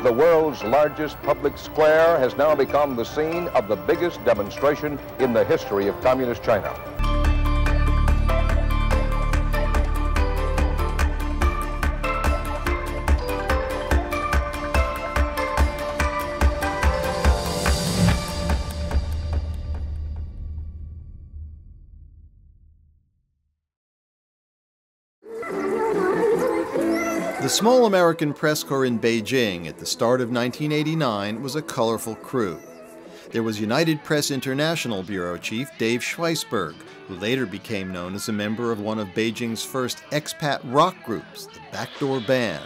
the world's largest public square has now become the scene of the biggest demonstration in the history of Communist China. The small American press corps in Beijing at the start of 1989 was a colorful crew. There was United Press International bureau chief Dave Schweisberg, who later became known as a member of one of Beijing's first expat rock groups, the Backdoor Band.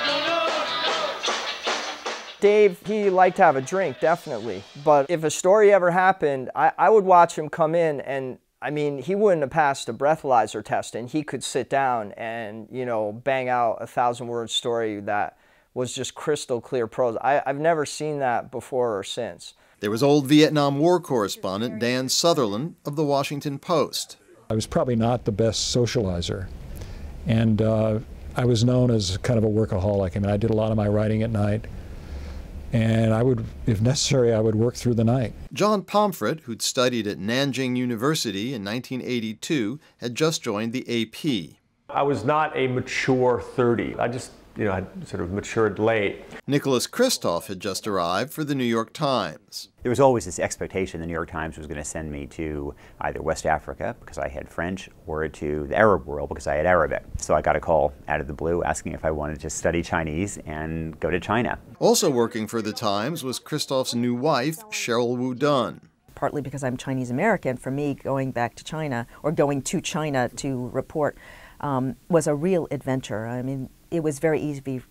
Dave, he liked to have a drink, definitely. But if a story ever happened, I would watch him come in, and I mean, he wouldn't have passed a breathalyzer test, and he could sit down and, you know, bang out a 1,000-word story that was just crystal clear prose. I've never seen that before or since. There was old Vietnam War correspondent Dan Sutherland of the Washington Post. I was probably not the best socializer, and I was known as kind of a workaholic. I mean, I did a lot of my writing at night, and I would, if necessary, I would work through the night. John Pomfret, who'd studied at Nanjing University in 1982, had just joined the AP. I was not a mature 30. I just, I sort of matured late. Nicholas Kristof had just arrived for the New York Times. There was always this expectation the New York Times was going to send me to either West Africa, because I had French, or to the Arab world, because I had Arabic. So I got a call out of the blue asking if I wanted to study Chinese and go to China. Also working for the Times was Kristof's new wife, Cheryl Wu Dun. Partly because I'm Chinese American, for me going back to China, or going to China to report, was a real adventure. I mean, it was very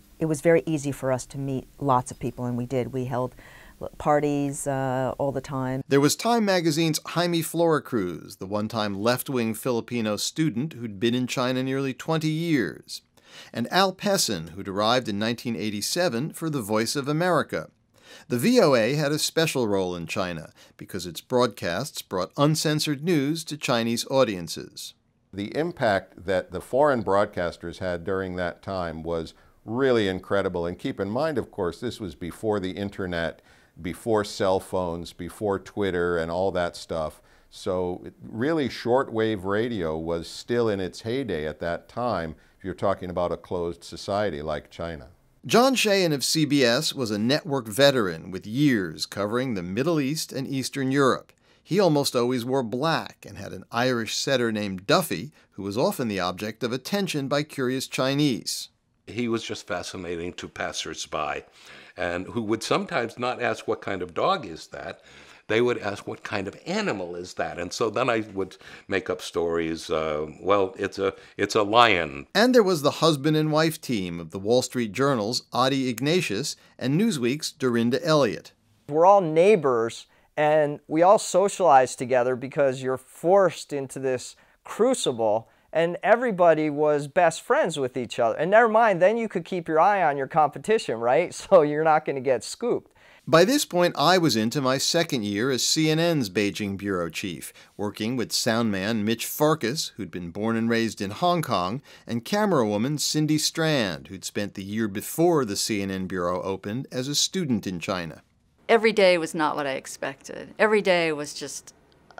easy for us to meet lots of people, and we did. We held parties all the time. There was Time magazine's Jaime Floracruz, the one-time left-wing Filipino student who'd been in China nearly 20 years, and Al Pessin, who'd arrived in 1987 for The Voice of America. The VOA had a special role in China because its broadcasts brought uncensored news to Chinese audiences. The impact that the foreign broadcasters had during that time was really incredible. And keep in mind, of course, this was before the internet, before cell phones, before Twitter and all that stuff. So really shortwave radio was still in its heyday at that time, if you're talking about a closed society like China. John Sheehan of CBS was a network veteran with years covering the Middle East and Eastern Europe. He almost always wore black and had an Irish setter named Duffy, who was often the object of attention by curious Chinese. He was just fascinating to passers-by, and who would sometimes not ask what kind of dog is that. They would ask what kind of animal is that, and so then I would make up stories. Well, it's a lion. And there was the husband and wife team of the Wall Street Journal's Adi Ignatius and Newsweek's Dorinda Elliott. We're all neighbors, and we all socialize together because you're forced into this crucible, and everybody was best friends with each other. And never mind, then you could keep your eye on your competition, right? So you're not going to get scooped. By this point, I was into my second year as CNN's Beijing bureau chief, working with soundman Mitch Farkas, who'd been born and raised in Hong Kong, and camerawoman Cindy Strand, who'd spent the year before the CNN bureau opened as a student in China. Every day was not what I expected. Every day was just,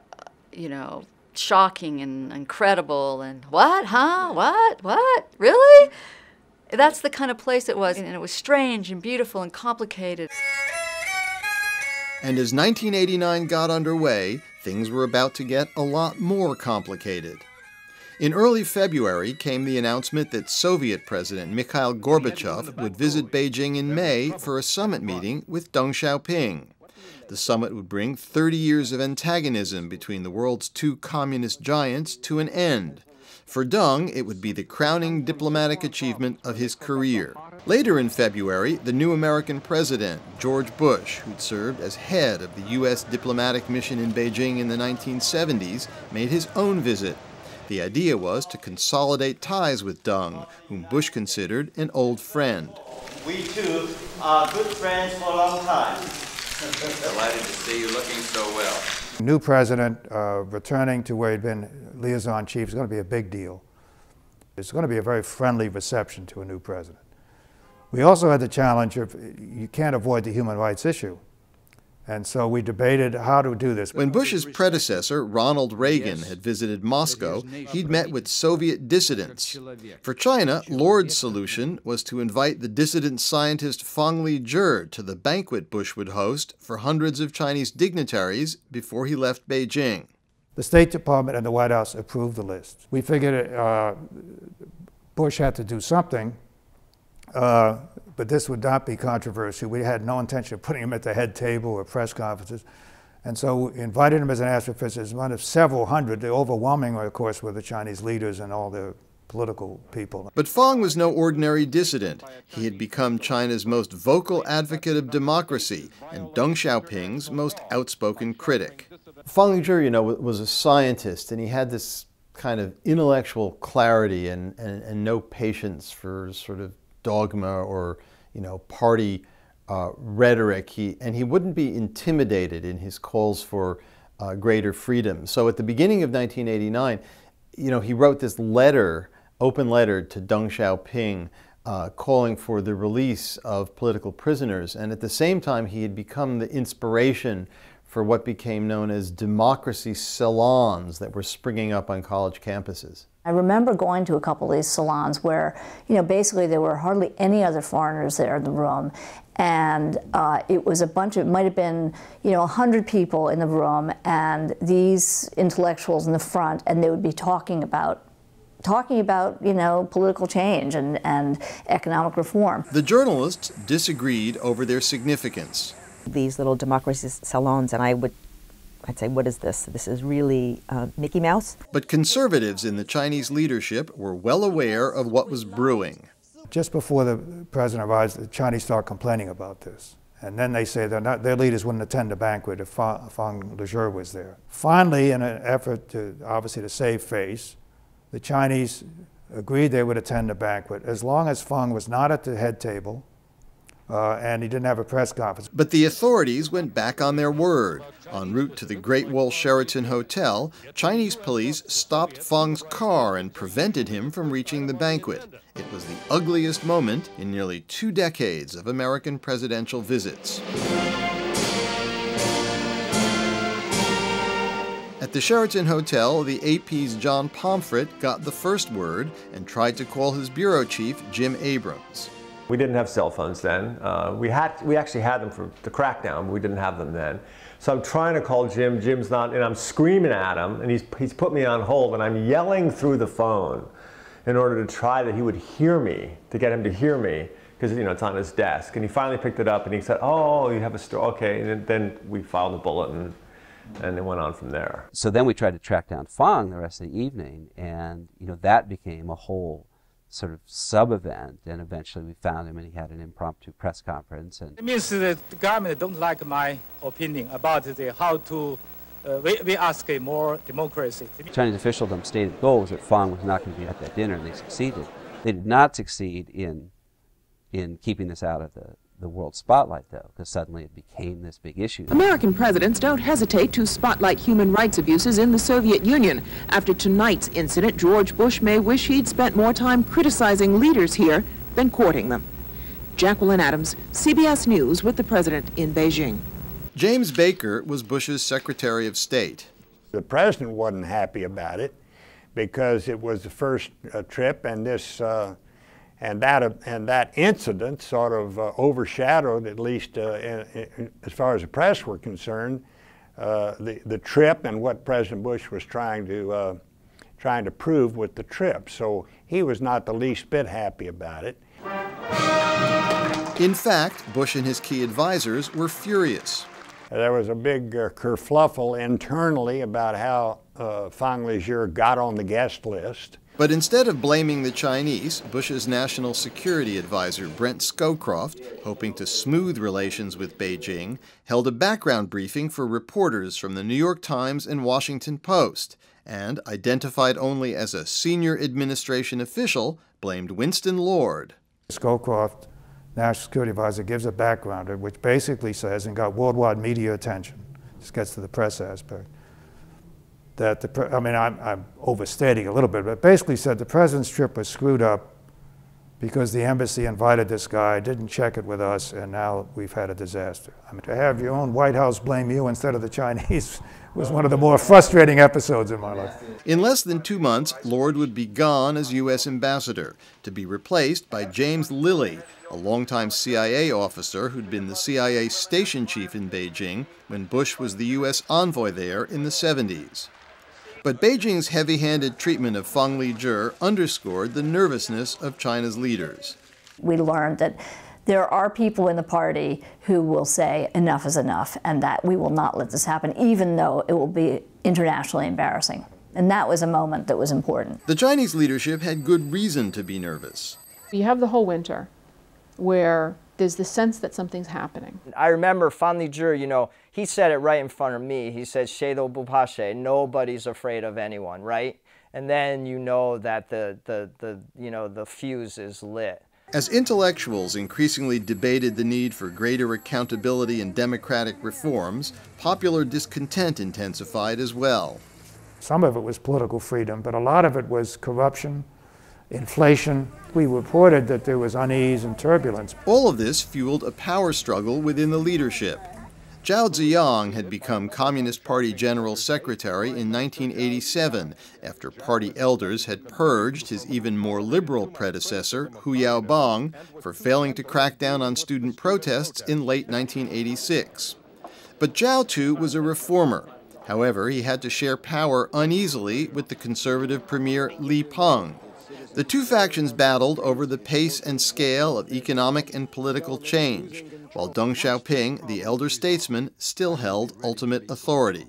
shocking and incredible and what? Huh? What? Really? That's the kind of place it was, and it was strange and beautiful and complicated. And as 1989 got underway, things were about to get a lot more complicated. In early February came the announcement that Soviet President Mikhail Gorbachev would visit Beijing in May for a summit meeting with Deng Xiaoping. The summit would bring 30 years of antagonism between the world's two communist giants to an end. For Deng, it would be the crowning diplomatic achievement of his career. Later in February, the new American president, George Bush, who'd served as head of the U.S. diplomatic mission in Beijing in the 1970s, made his own visit. The idea was to consolidate ties with Deng, whom Bush considered an old friend. We two are good friends for a long time. Delighted to see you looking so well. New president returning to where he'd been liaison chief is going to be a big deal. It's going to be a very friendly reception to a new president. We also had the challenge of you can't avoid the human rights issue. And so we debated how to do this. When Bush's predecessor, Ronald Reagan, had visited Moscow, he'd met with Soviet dissidents. For China, Lord's solution was to invite the dissident scientist Fang Lijie to the banquet Bush would host for hundreds of Chinese dignitaries before he left Beijing. The State Department and the White House approved the list. We figured Bush had to do something, but this would not be controversial. We had no intention of putting him at the head table or press conferences. And so we invited him as an astrophysicist, as one of several hundred. The overwhelming, of course, were the Chinese leaders and all the political people. But Fang was no ordinary dissident. He had become China's most vocal advocate of democracy and Deng Xiaoping's most outspoken critic. Fang Lijie, you know, was a scientist, and he had this kind of intellectual clarity and no patience for sort of dogma or, you know, party rhetoric. He wouldn't be intimidated in his calls for greater freedom. So at the beginning of 1989, you know, he wrote this letter, open letter to Deng Xiaoping, calling for the release of political prisoners. And at the same time, he had become the inspiration for what became known as democracy salons that were springing up on college campuses. I remember going to a couple of these salons where, you know, basically there were hardly any other foreigners there in the room. And it was a bunch of, it might have been, you know, 100 people in the room, and these intellectuals in the front, and they would be talking about, you know, political change and economic reform. The journalists disagreed over their significance. These little democracy salons, and I'd say, what is this? This is really Mickey Mouse? But conservatives in the Chinese leadership were well aware of what was brewing. Just before the president arrives, the Chinese start complaining about this. And then they say their leaders wouldn't attend the banquet if Fang Lijie was there. Finally, in an effort to, obviously, to save face, the Chinese agreed they would attend the banquet as long as Fang was not at the head table and he didn't have a press conference. But the authorities went back on their word. En route to the Great Wall Sheraton Hotel, Chinese police stopped Fang's car and prevented him from reaching the banquet. It was the ugliest moment in nearly 2 decades of American presidential visits. At the Sheraton Hotel, the AP's John Pomfret got the first word and tried to call his bureau chief, Jim Abrams. We didn't have cell phones then. We actually had them for the crackdown, but we didn't have them then. So I'm trying to call Jim. Jim's not, and I'm screaming at him, and he's put me on hold, and I'm yelling through the phone in order to try that he would hear me, to get him to hear me, because, you know, it's on his desk. And he finally picked it up, and he said, "Oh, you have a story, okay." And then we filed a bulletin, and it went on from there. So then we tried to track down Fang the rest of the evening, and, you know, that became a whole sort of sub-event, and eventually we found him and he had an impromptu press conference. And it means that the government don't like my opinion about how to, we ask a more democracy. Chinese officialdom stated goal was that Fang was not going to be at that dinner, and they succeeded. They did not succeed in keeping this out of the world spotlight, though, because suddenly it became this big issue. American presidents don't hesitate to spotlight human rights abuses in the Soviet Union. After tonight's incident, George Bush may wish he'd spent more time criticizing leaders here than courting them. Jacqueline Adams, CBS News, with the president in Beijing. James Baker was Bush's Secretary of State. The president wasn't happy about it because it was the first trip, and this and that incident sort of overshadowed, at least as far as the press were concerned, the trip and what President Bush was trying to prove with the trip. So he was not the least bit happy about it. In fact, Bush and his key advisors were furious. There was a big kerfluffle internally about how Fang Lijie got on the guest list. But instead of blaming the Chinese, Bush's national security advisor, Brent Scowcroft, hoping to smooth relations with Beijing, held a background briefing for reporters from the New York Times and Washington Post, and, identified only as a senior administration official, blamed Winston Lord. Scowcroft, national security advisor, gives a background which basically says, and got worldwide media attention, this gets to the press aspect, that, I'm overstating a little bit, but basically said the president's trip was screwed up because the embassy invited this guy, didn't check it with us, and now we've had a disaster. I mean, to have your own White House blame you instead of the Chinese was one of the more frustrating episodes in my life. In less than 2 months, Lord would be gone as U.S. ambassador, to be replaced by James Lilly, a longtime CIA officer who'd been the CIA station chief in Beijing when Bush was the U.S. envoy there in the 70s. But Beijing's heavy-handed treatment of Fang Lijie underscored the nervousness of China's leaders. We learned that there are people in the party who will say enough is enough and that we will not let this happen, even though it will be internationally embarrassing. And that was a moment that was important. The Chinese leadership had good reason to be nervous. You have the whole winter where there's the sense that something's happening. I remember Fang Lijie, you know, he said it right in front of me. He said, "谁都不怕谁," nobody's afraid of anyone, right? And then you know that the fuse is lit. As intellectuals increasingly debated the need for greater accountability and democratic reforms, popular discontent intensified as well. Some of it was political freedom, but a lot of it was corruption, inflation. We reported that there was unease and turbulence. All of this fueled a power struggle within the leadership. Zhao Ziyang had become Communist Party General Secretary in 1987 after party elders had purged his even more liberal predecessor, Hu Yaobang, for failing to crack down on student protests in late 1986. But Zhao, too, was a reformer. However, he had to share power uneasily with the conservative premier Li Peng. The two factions battled over the pace and scale of economic and political change, while Deng Xiaoping, the elder statesman, still held ultimate authority.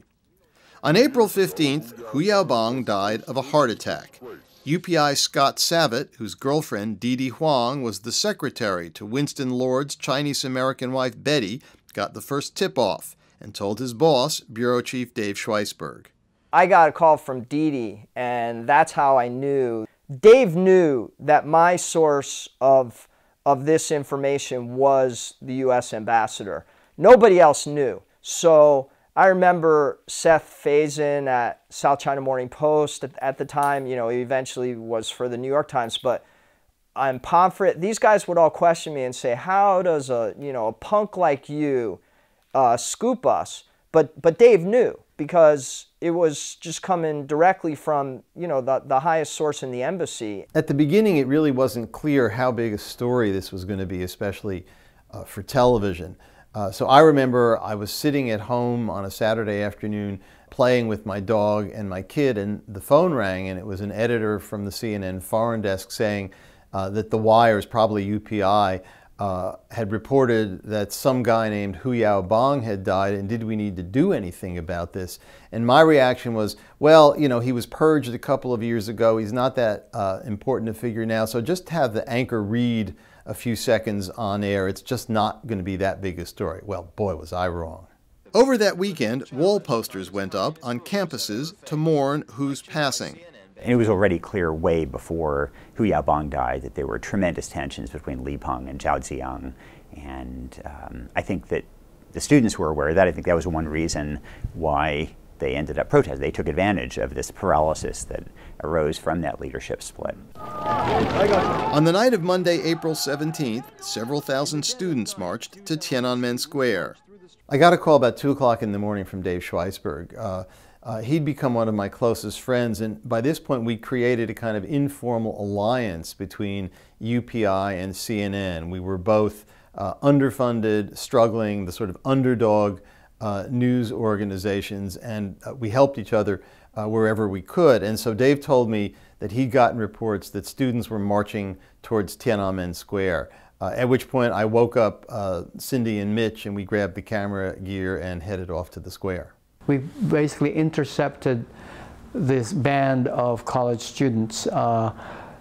On April 15th, Hu Yaobang died of a heart attack. UPI Scott Savitt, whose girlfriend Didi Huang was the secretary to Winston Lord's Chinese-American wife Betty, got the first tip-off and told his boss, Bureau Chief Dave Schweisberg. I got a call from Didi, and that's how I knew. Dave knew that my source of this information was the U.S. ambassador. Nobody else knew. So I remember Seth Faison at South China Morning Post at the time. You know, he eventually was for the New York Times. But I'm Pomfret. These guys would all question me and say, "How does a punk like you scoop us?" But Dave knew, because it was just coming directly from, the highest source in the embassy. At the beginning, it really wasn't clear how big a story this was going to be, especially for television. So I remember I was sitting at home on a Saturday afternoon playing with my dog and my kid, and the phone rang, and it was an editor from the CNN foreign desk saying that The Wire's, probably UPI, had reported that some guy named Hu Yaobang had died, and did we need to do anything about this? And my reaction was, well, he was purged a couple of years ago. He's not that important a figure now, so just have the anchor read a few seconds on air. It's just not going to be that big a story. Well, boy, was I wrong. Over that weekend, wall posters went up on campuses to mourn Hu's passing. And it was already clear way before Hu Yaobang died that there were tremendous tensions between Li Peng and Zhao Ziyang. And I think that the students were aware of that. I think that was one reason why they ended up protesting. They took advantage of this paralysis that arose from that leadership split. On the night of Monday, April 17th, several thousand students marched to Tiananmen Square. I got a call about 2 o'clock in the morning from Dave Schweisberg. He'd become one of my closest friends, and by this point we created a kind of informal alliance between UPI and CNN. We were both underfunded, struggling, the sort of underdog news organizations, and we helped each other wherever we could. And so Dave told me that he'd gotten reports that students were marching towards Tiananmen Square, at which point I woke up Cindy and Mitch, and we grabbed the camera gear and headed off to the square. We basically intercepted this band of college students not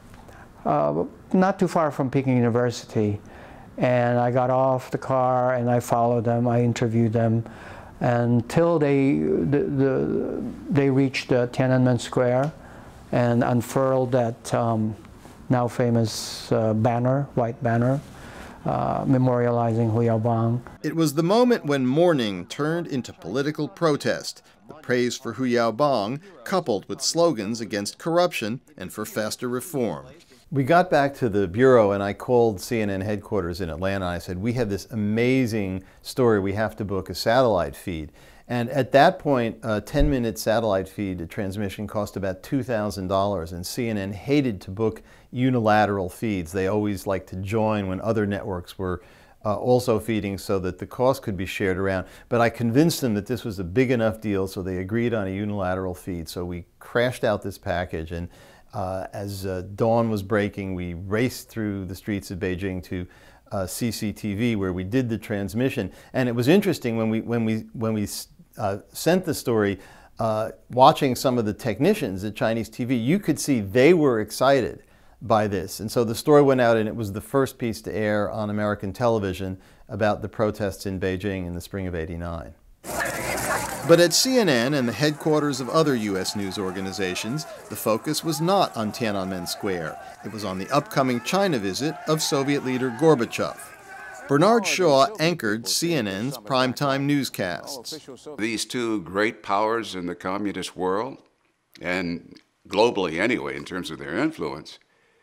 too far from Peking University, and I got off the car and I followed them. I interviewed them until they reached Tiananmen Square and unfurled that now famous banner, white banner, memorializing Hu Yaobang. It was the moment when mourning turned into political protest, the praise for Hu Yaobang coupled with slogans against corruption and for faster reform. We got back to the Bureau and I called CNN headquarters in Atlanta. I said, we have this amazing story. We have to book a satellite feed. And at that point, a 10-minute satellite feed transmission cost about $2,000, and CNN hated to book unilateral feeds. They always liked to join when other networks were also feeding so that the cost could be shared around. But I convinced them that this was a big enough deal, so they agreed on a unilateral feed. So we crashed out this package, and as dawn was breaking, we raced through the streets of Beijing to CCTV, where we did the transmission. And it was interesting when we sent the story, watching some of the technicians at Chinese TV, you could see they were excited by this. And so the story went out, and it was the first piece to air on American television about the protests in Beijing in the spring of '89. But at CNN and the headquarters of other U.S. news organizations, the focus was not on Tiananmen Square. It was on the upcoming China visit of Soviet leader Gorbachev. Bernard Shaw anchored CNN's primetime newscasts. These two great powers in the communist world, and globally anyway in terms of their influence,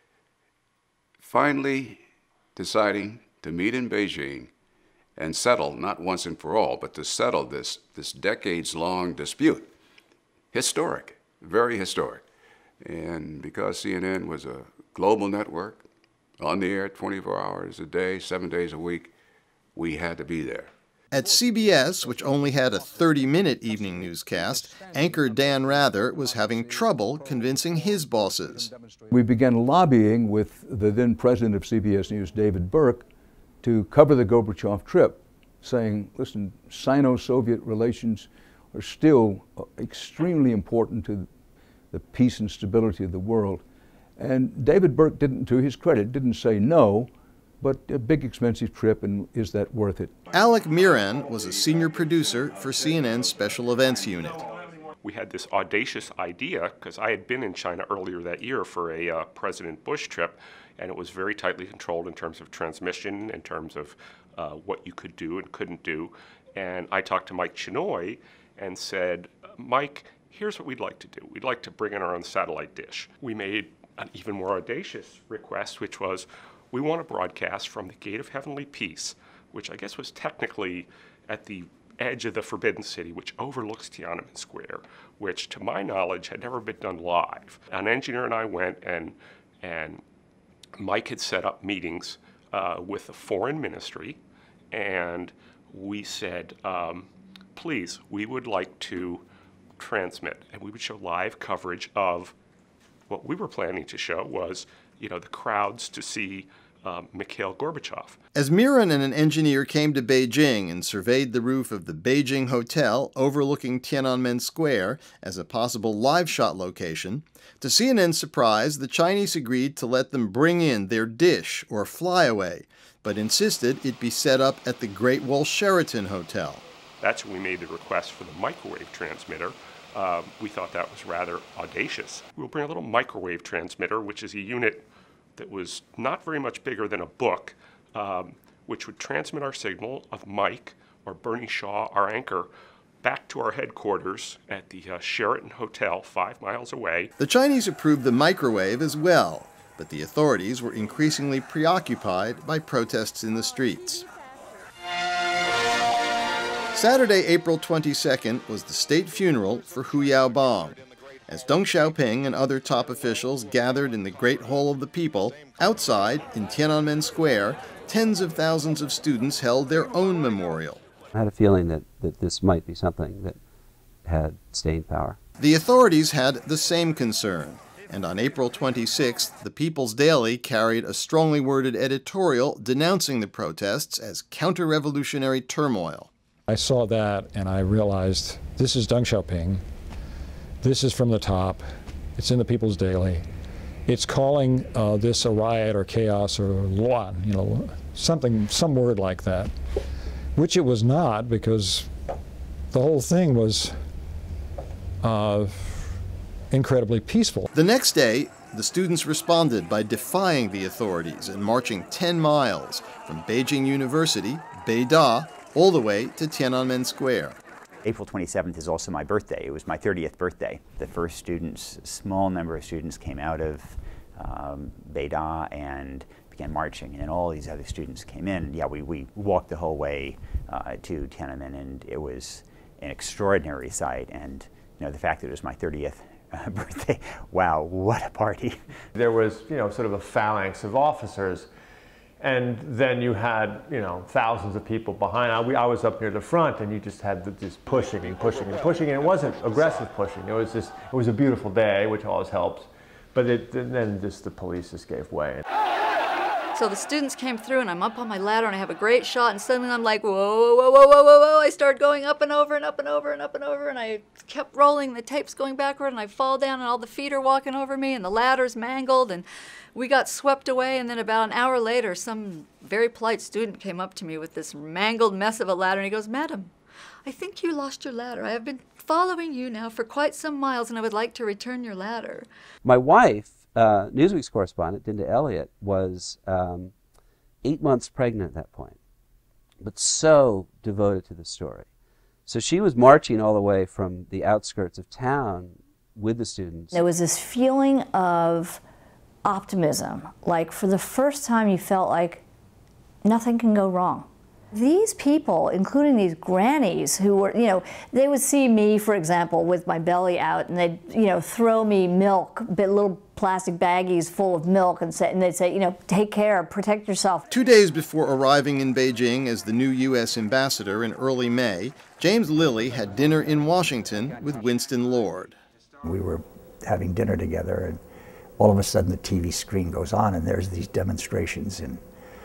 finally deciding to meet in Beijing and settle, not once and for all, but to settle this decades-long dispute. Historic, very historic. And because CNN was a global network, on the air 24 hours a day, 7 days a week, we had to be there. At CBS, which only had a 30-minute evening newscast, anchor Dan Rather was having trouble convincing his bosses. We began lobbying with the then president of CBS News, David Burke, to cover the Gorbachev trip, saying, listen, Sino-Soviet relations are still extremely important to the peace and stability of the world. And David Burke didn't, to his credit, didn't say no, but a big expensive trip, and is that worth it? Alec Miran was a senior producer for CNN's Special Events Unit. We had this audacious idea, because I had been in China earlier that year for a President Bush trip, and it was very tightly controlled in terms of transmission, in terms of what you could do and couldn't do. And I talked to Mike Chinoy and said, Mike, here's what we'd like to do. We'd like to bring in our own satellite dish. We made an even more audacious request, which was, we want to broadcast from the Gate of Heavenly Peace, which I guess was technically at the edge of the Forbidden City, which overlooks Tiananmen Square, which to my knowledge had never been done live. An engineer and I went, and Mike had set up meetings with the foreign ministry, and we said, please, we would like to transmit, and we would show live coverage of what we were planning to show was, the crowds to see Mikhail Gorbachev. As Miran and an engineer came to Beijing and surveyed the roof of the Beijing Hotel overlooking Tiananmen Square as a possible live shot location, to CNN's surprise, the Chinese agreed to let them bring in their dish or flyaway, but insisted it be set up at the Great Wall Sheraton Hotel. That's when we made the request for the microwave transmitter. We thought that was rather audacious. We'll bring a little microwave transmitter, which is a unit that was not very much bigger than a book, which would transmit our signal of Mike or Bernie Shaw, our anchor, back to our headquarters at the Sheraton Hotel 5 miles away. The Chinese approved the microwave as well, but the authorities were increasingly preoccupied by protests in the streets. Saturday, April 22nd, was the state funeral for Hu Yaobang. As Deng Xiaoping and other top officials gathered in the Great Hall of the People, outside, in Tiananmen Square, tens of thousands of students held their own memorial. I had a feeling that this might be something that had staying power. The authorities had the same concern, and on April 26th, the People's Daily carried a strongly worded editorial denouncing the protests as counter-revolutionary turmoil. I saw that and I realized this is Deng Xiaoping. This is from the top. It's in the People's Daily. It's calling this a riot or chaos or luan, some word like that, which it was not, because the whole thing was incredibly peaceful. The next day, the students responded by defying the authorities and marching 10 miles from Beijing University, Beida, all the way to Tiananmen Square. April 27th is also my birthday. It was my 30th birthday. The first students, a small number of students, came out of Beida and began marching, and then all these other students came in. And yeah, we walked the whole way to Tiananmen, and it was an extraordinary sight. And you know, the fact that it was my 30th birthday, wow, what a party. There was, you know, sort of a phalanx of officers, and then you had, you know, thousands of people behind. I was up near the front, and you just had this pushing and pushing and pushing, and it wasn't aggressive pushing. It was a beautiful day, which always helps, but then just the police just gave way. So the students came through, and I'm up on my ladder, and I have a great shot, and suddenly I'm like, whoa, whoa, whoa, whoa, whoa, whoa, whoa. I start going up and over and up and over and up and over, and I kept rolling, the tape's going backward, and I fall down, and all the feet are walking over me, and the ladder's mangled, and we got swept away. And then about an hour later, some very polite student came up to me with this mangled mess of a ladder, and he goes, "Madam, I think you lost your ladder. I have been following you now for quite some miles, and I would like to return your ladder." My wife, Newsweek's correspondent, Dinda Elliott, was 8 months pregnant at that point, but so devoted to the story. So she was marching all the way from the outskirts of town with the students. There was this feeling of optimism, like for the first time you felt like nothing can go wrong. These people, including these grannies who were, you know, they would see me, for example, with my belly out, and they'd, you know, throw me milk, little plastic baggies full of milk, and they'd say, you know, take care, protect yourself. 2 days before arriving in Beijing as the new U.S. ambassador in early May, James Lilly had dinner in Washington with Winston Lord. We were having dinner together, and all of a sudden the TV screen goes on, and there's these demonstrations in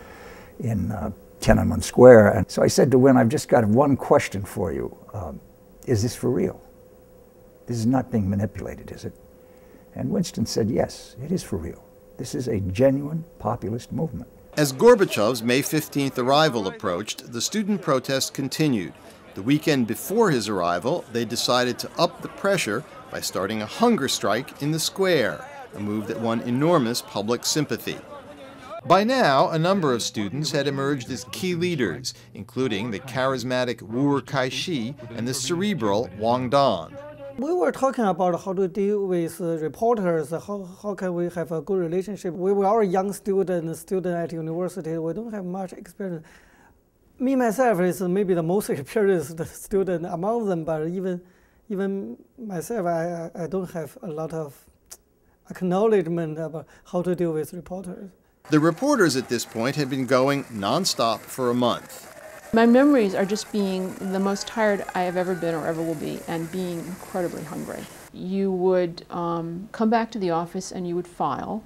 Tiananmen Square. And so I said to Win, "I've just got one question for you. Is this for real? This is not being manipulated, is it?" And Winston said, "Yes, it is for real. This is a genuine populist movement." As Gorbachev's May 15th arrival approached, the student protest continued. The weekend before his arrival, they decided to up the pressure by starting a hunger strike in the square, a move that won enormous public sympathy. By now, a number of students had emerged as key leaders, including the charismatic Wu Kaishi and the cerebral Wang Dan. We were talking about how to deal with reporters, how can we have a good relationship. We were all young students at university. We don't have much experience. Me, myself, is maybe the most experienced student among them, but even myself, I don't have a lot of acknowledgement about how to deal with reporters. The reporters at this point had been going non-stop for a month. My memories are just being the most tired I have ever been or ever will be, and being incredibly hungry. You would come back to the office and you would file.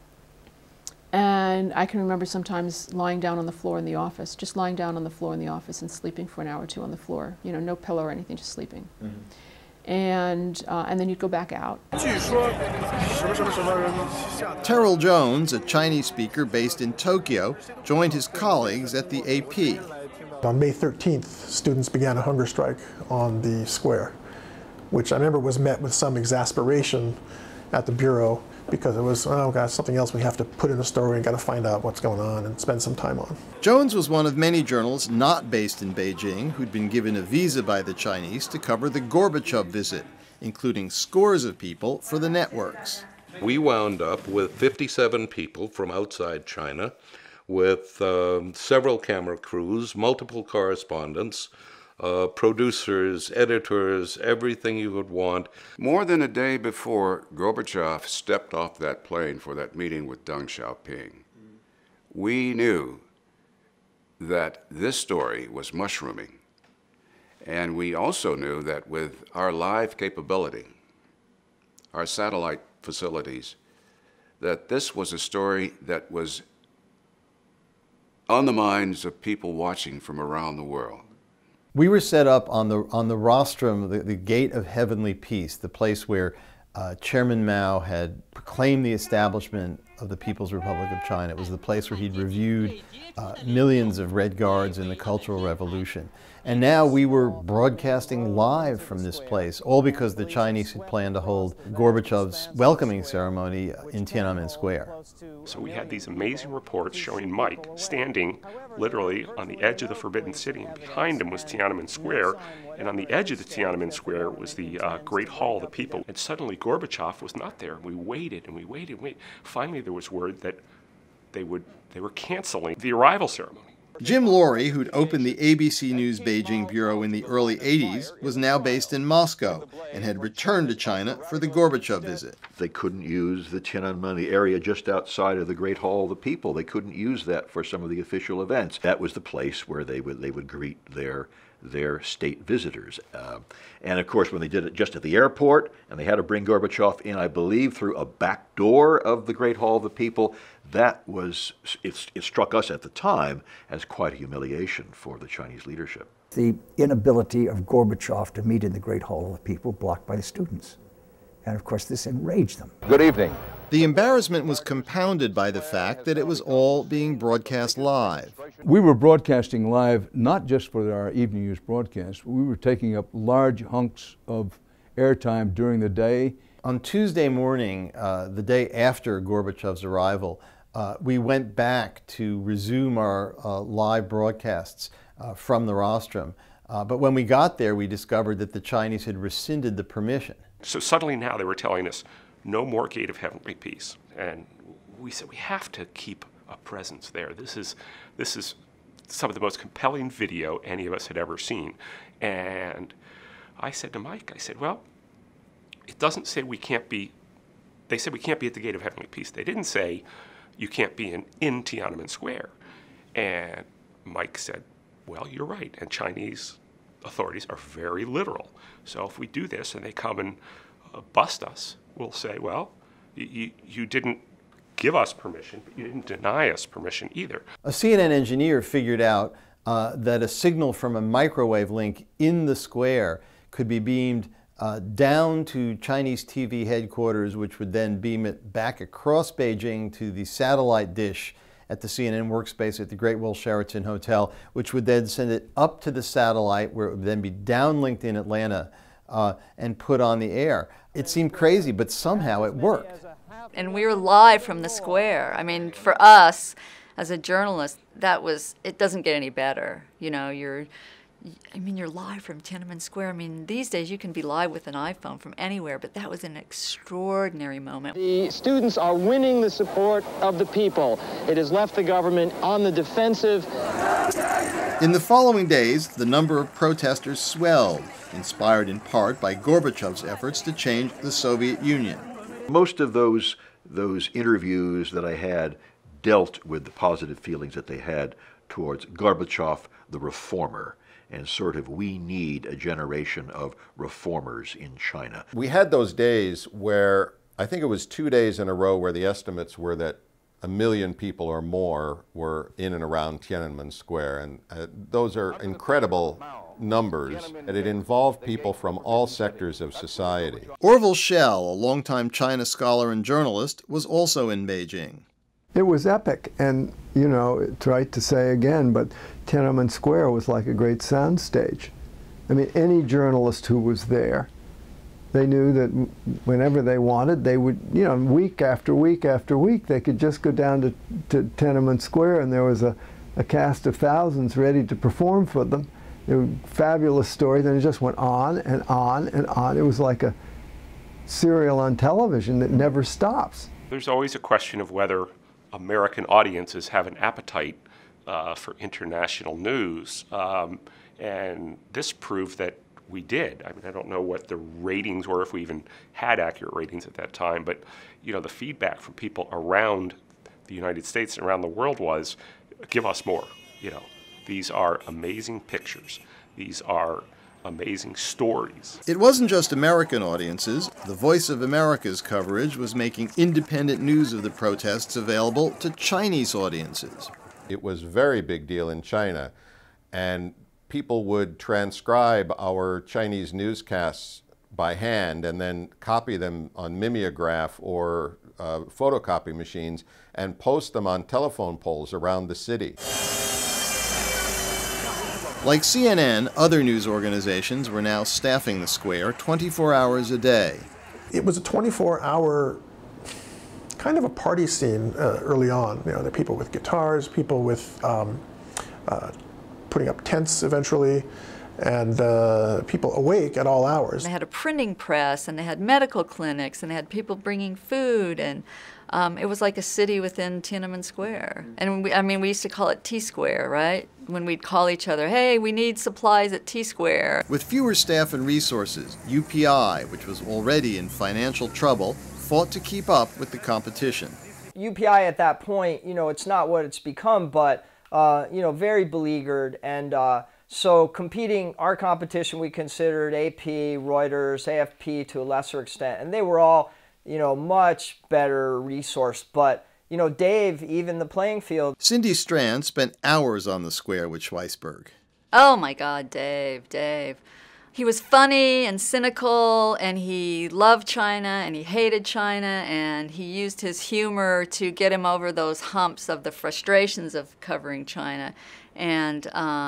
And I can remember sometimes lying down on the floor in the office, just lying down on the floor in the office and sleeping for an hour or two on the floor. You know, no pillow or anything, just sleeping. Mm-hmm. And then you'd go back out. Terrell Jones, a Chinese speaker based in Tokyo, joined his colleagues at the AP. On May 13th, students began a hunger strike on the square, which I remember was met with some exasperation at the Bureau because it was, oh gosh, something else we have to put in the story and got to find out what's going on and spend some time on. Jones was one of many journalists not based in Beijing who'd been given a visa by the Chinese to cover the Gorbachev visit, including scores of people for the networks. We wound up with 57 people from outside China, with several camera crews, multiple correspondents, producers, editors, everything you would want. More than a day before Gorbachev stepped off that plane for that meeting with Deng Xiaoping, we knew that this story was mushrooming. And we also knew that with our live capability, our satellite facilities, that this was a story that was on the minds of people watching from around the world. We were set up on the rostrum, the Gate of Heavenly Peace, the place where Chairman Mao had proclaimed the establishment of the People's Republic of China. It was the place where he'd reviewed millions of Red Guards in the Cultural Revolution. And now we were broadcasting live from this place, all because the Chinese had planned to hold Gorbachev's welcoming ceremony in Tiananmen Square. So we had these amazing reports showing Mike standing literally on the edge of the Forbidden City, and behind him was Tiananmen Square, and on the edge of the Tiananmen Square was the Great Hall of the People. And suddenly Gorbachev was not there. We waited and we waited and waited. Finally there was word that they were canceling the arrival ceremony. Jim Laurie, who'd opened the ABC News Beijing bureau in the early 80s, was now based in Moscow and had returned to China for the Gorbachev visit. They couldn't use the Tiananmen, the area just outside of the Great Hall of the People. They couldn't use that for some of the official events. That was the place where they would greet their state visitors. And of course, when they did it just at the airport, and they had to bring Gorbachev in, I believe, through a back door of the Great Hall of the People, that was, it struck us at the time as quite a humiliation for the Chinese leadership. The inability of Gorbachev to meet in the Great Hall of the People blocked by the students. And of course, this enraged them. Good evening. The embarrassment was compounded by the fact that it was all being broadcast live. We were broadcasting live not just for our evening news broadcast. We were taking up large hunks of airtime during the day. On Tuesday morning, the day after Gorbachev's arrival, we went back to resume our live broadcasts from the rostrum. But when we got there, we discovered that the Chinese had rescinded the permission. So suddenly now they were telling us, no more Gate of Heavenly Peace. And we said, we have to keep a presence there. This is some of the most compelling video any of us had ever seen. And I said to Mike, I said, well, it doesn't say we can't be, they said we can't be at the Gate of Heavenly Peace. They didn't say you can't be in Tiananmen Square. And Mike said, well, you're right. And Chinese authorities are very literal. So if we do this and they come and bust us, we'll say, well, you didn't give us permission, but you didn't deny us permission either. A CNN engineer figured out that a signal from a microwave link in the square could be beamed down to Chinese TV headquarters, which would then beam it back across Beijing to the satellite dish at the CNN workspace at the Great Wall Sheraton Hotel, which would then send it up to the satellite, where it would then be downlinked in Atlanta and put on the air. It seemed crazy, but somehow it worked. And we were live from the square. I mean, for us, as a journalist, it doesn't get any better. You know, you're live from Tiananmen Square. I mean, these days you can be live with an iPhone from anywhere, but that was an extraordinary moment. The students are winning the support of the people. It has left the government on the defensive. In the following days, the number of protesters swelled, inspired in part by Gorbachev's efforts to change the Soviet Union. Most of those interviews that I had dealt with the positive feelings that they had towards Gorbachev, the reformer, and sort of, we need a generation of reformers in China. We had those days where, I think it was 2 days in a row, where the estimates were that 1 million people or more were in and around Tiananmen Square, and those are incredible numbers, and it involved people from all sectors of society. Orville Schell, a longtime China scholar and journalist, was also in Beijing. It was epic, and you know, it's right to say again, but Tiananmen Square was like a great soundstage. I mean, any journalist who was there, they knew that whenever they wanted, they would, you know, week after week after week, they could just go down to Tiananmen Square, and there was a cast of thousands ready to perform for them. They were fabulous stories, and it just went on and on and on. It was like a serial on television that never stops. There's always a question of whether American audiences have an appetite for international news, and this proved that we did. I mean, I don't know what the ratings were, if we even had accurate ratings at that time, but you know, the feedback from people around the United States and around the world was, give us more. You know, these are amazing pictures. These are amazing stories. It wasn't just American audiences. The Voice of America's coverage was making independent news of the protests available to Chinese audiences. It was a very big deal in China, and people would transcribe our Chinese newscasts by hand and then copy them on mimeograph or photocopy machines and post them on telephone poles around the city. Like CNN, other news organizations were now staffing the square 24 hours a day. It was a 24-hour kind of a party scene early on. You know, there are people with guitars, people with putting up tents eventually, and people awake at all hours. They had a printing press, and they had medical clinics, and they had people bringing food, and it was like a city within Tiananmen Square. And we used to call it T-Square, right? When we'd call each other, hey, we need supplies at T-Square. With fewer staff and resources, UPI, which was already in financial trouble, fought to keep up with the competition. UPI at that point, you know, it's not what it's become, but, you know, very beleaguered. And so competing, our competition, we considered AP, Reuters, AFP to a lesser extent. And they were all, you know, much better resourced. But, you know, Dave, even the playing field. Cindy Strand spent hours on the square with Schweisberg. Oh my God, Dave. He was funny and cynical, and he loved China, and he hated China, and he used his humor to get him over those humps of the frustrations of covering China. And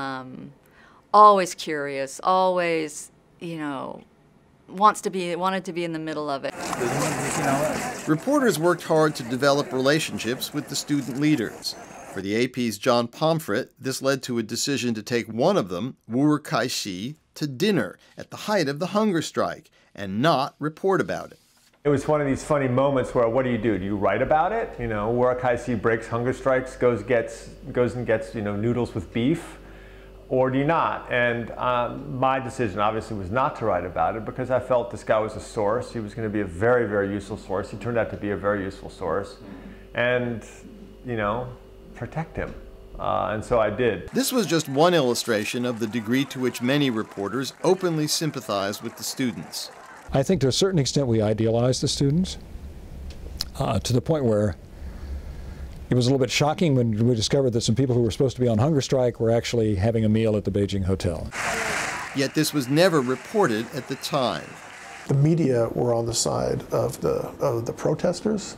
always curious, always, you know, wanted to be in the middle of it. Reporters worked hard to develop relationships with the student leaders. For the AP's John Pomfret, this led to a decision to take one of them, Wu Kai-shi, to dinner at the height of the hunger strike and not report about it. It was one of these funny moments where, what do? Do you write about it? You know, Wu Kai-shi breaks hunger strikes, goes and gets, you know, noodles with beef, or do you not? And my decision obviously was not to write about it because I felt this guy was a source. He was going to be a very, very useful source. He turned out to be a very useful source. And, you know, protect him. And so I did. This was just one illustration of the degree to which many reporters openly sympathized with the students. I think to a certain extent we idealized the students to the point where it was a little bit shocking when we discovered that some people who were supposed to be on hunger strike were actually having a meal at the Beijing hotel. Yet this was never reported at the time. The media were on the side of the protesters.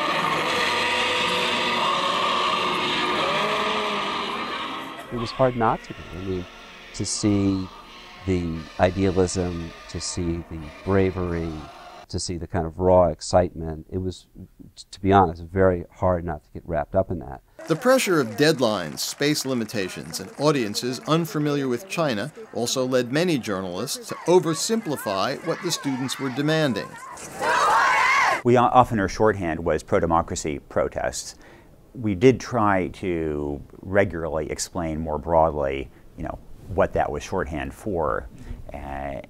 It was hard not to be. I mean, to see the idealism, to see the bravery, to see the kind of raw excitement. It was, to be honest, very hard not to get wrapped up in that. The pressure of deadlines, space limitations, and audiences unfamiliar with China also led many journalists to oversimplify what the students were demanding. Often our shorthand was pro-democracy protests. We did try to regularly explain more broadly, you know, what that was shorthand for, and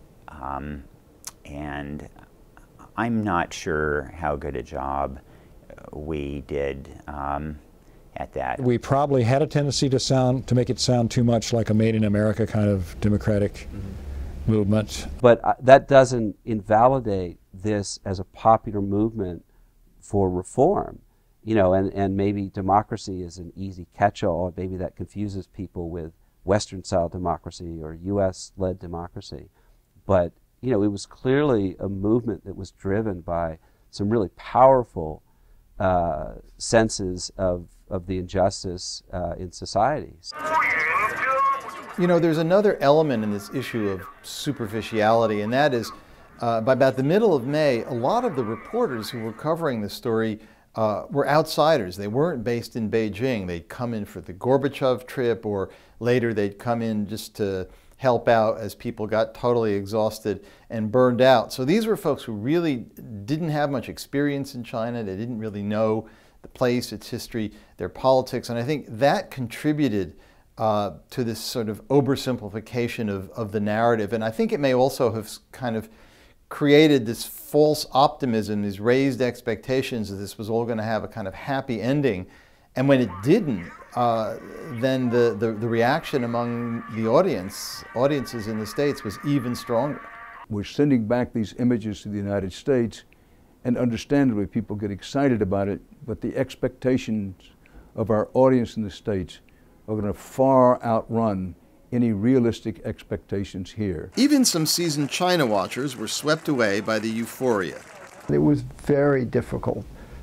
I'm not sure how good a job we did at that. We probably had a tendency to make it sound too much like a Made in America kind of democratic movement. But that doesn't invalidate this as a popular movement for reform. You know, and maybe democracy is an easy catch-all. Maybe that confuses people with Western-style democracy or U.S.-led democracy. But, you know, it was clearly a movement that was driven by some really powerful senses of the injustice in society. You know, there's another element in this issue of superficiality, and that is, by about the middle of May, a lot of the reporters who were covering the story were outsiders. They weren't based in Beijing. They'd come in for the Gorbachev trip, or later they'd come in just to help out as people got totally exhausted and burned out. So these were folks who really didn't have much experience in China. They didn't really know the place, its history, their politics, and I think that contributed to this sort of oversimplification of the narrative. And I think it may also have kind of created this false optimism, these raised expectations that this was all going to have a kind of happy ending. And when it didn't, then the reaction among the audiences in the States was even stronger. We're sending back these images to the United States, and understandably people get excited about it, but the expectations of our audience in the States are going to far outrun any realistic expectations here. Even some seasoned China watchers were swept away by the euphoria. It was very difficult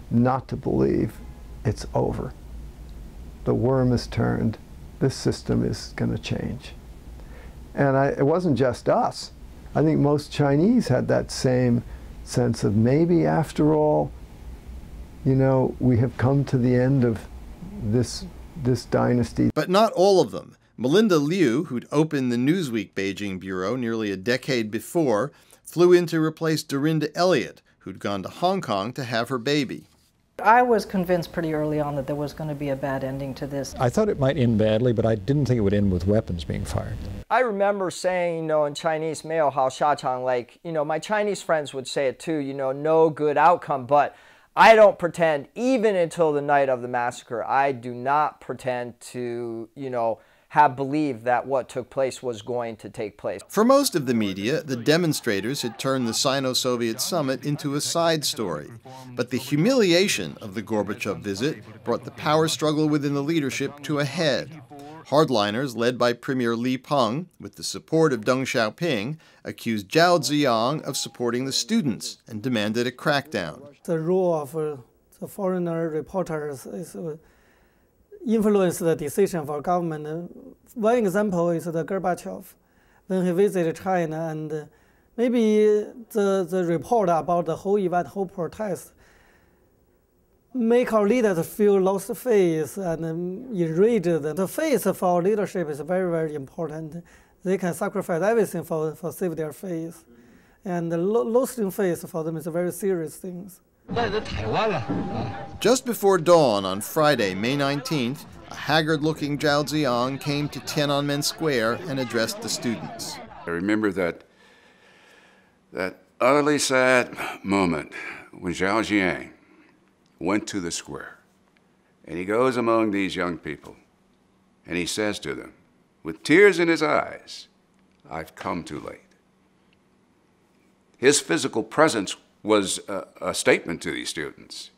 not to believe it's over. The worm is turned. This system is going to change. And it wasn't just us. I think most Chinese had that same sense of maybe after all, you know, we have come to the end of this dynasty. But not all of them. Melinda Liu, who'd opened the Newsweek Beijing bureau nearly a decade before, flew in to replace Dorinda Elliott, who'd gone to Hong Kong to have her baby. I was convinced pretty early on that there was going to be a bad ending to this. I thought it might end badly, but I didn't think it would end with weapons being fired. I remember saying, you know, in Chinese, 没有好下场, like, you know, my Chinese friends would say it too, you know, no good outcome, but I don't pretend, even until the night of the massacre, I do not pretend to, you know, have believed that what took place was going to take place. For most of the media, the demonstrators had turned the Sino-Soviet summit into a side story. But the humiliation of the Gorbachev visit brought the power struggle within the leadership to a head. Hardliners, led by Premier Li Peng, with the support of Deng Xiaoping, accused Zhao Ziyang of supporting the students and demanded a crackdown. The role of the foreigner reporters is influence the decision for government. One example is the Gorbachev, when he visited China, and maybe the report about the whole event, whole protest, make our leaders feel lost faith and enraged. The faith for our leadership is very, very important. They can sacrifice everything for save their faith. And losing faith for them is a very serious thing. Just before dawn on Friday, May 19th, a haggard-looking Zhao Ziyang came to Tiananmen Square and addressed the students. I remember that utterly sad moment when Zhao Ziyang went to the square, and he goes among these young people, and he says to them, with tears in his eyes, "I've come too late." His physical presence was a statement to these students.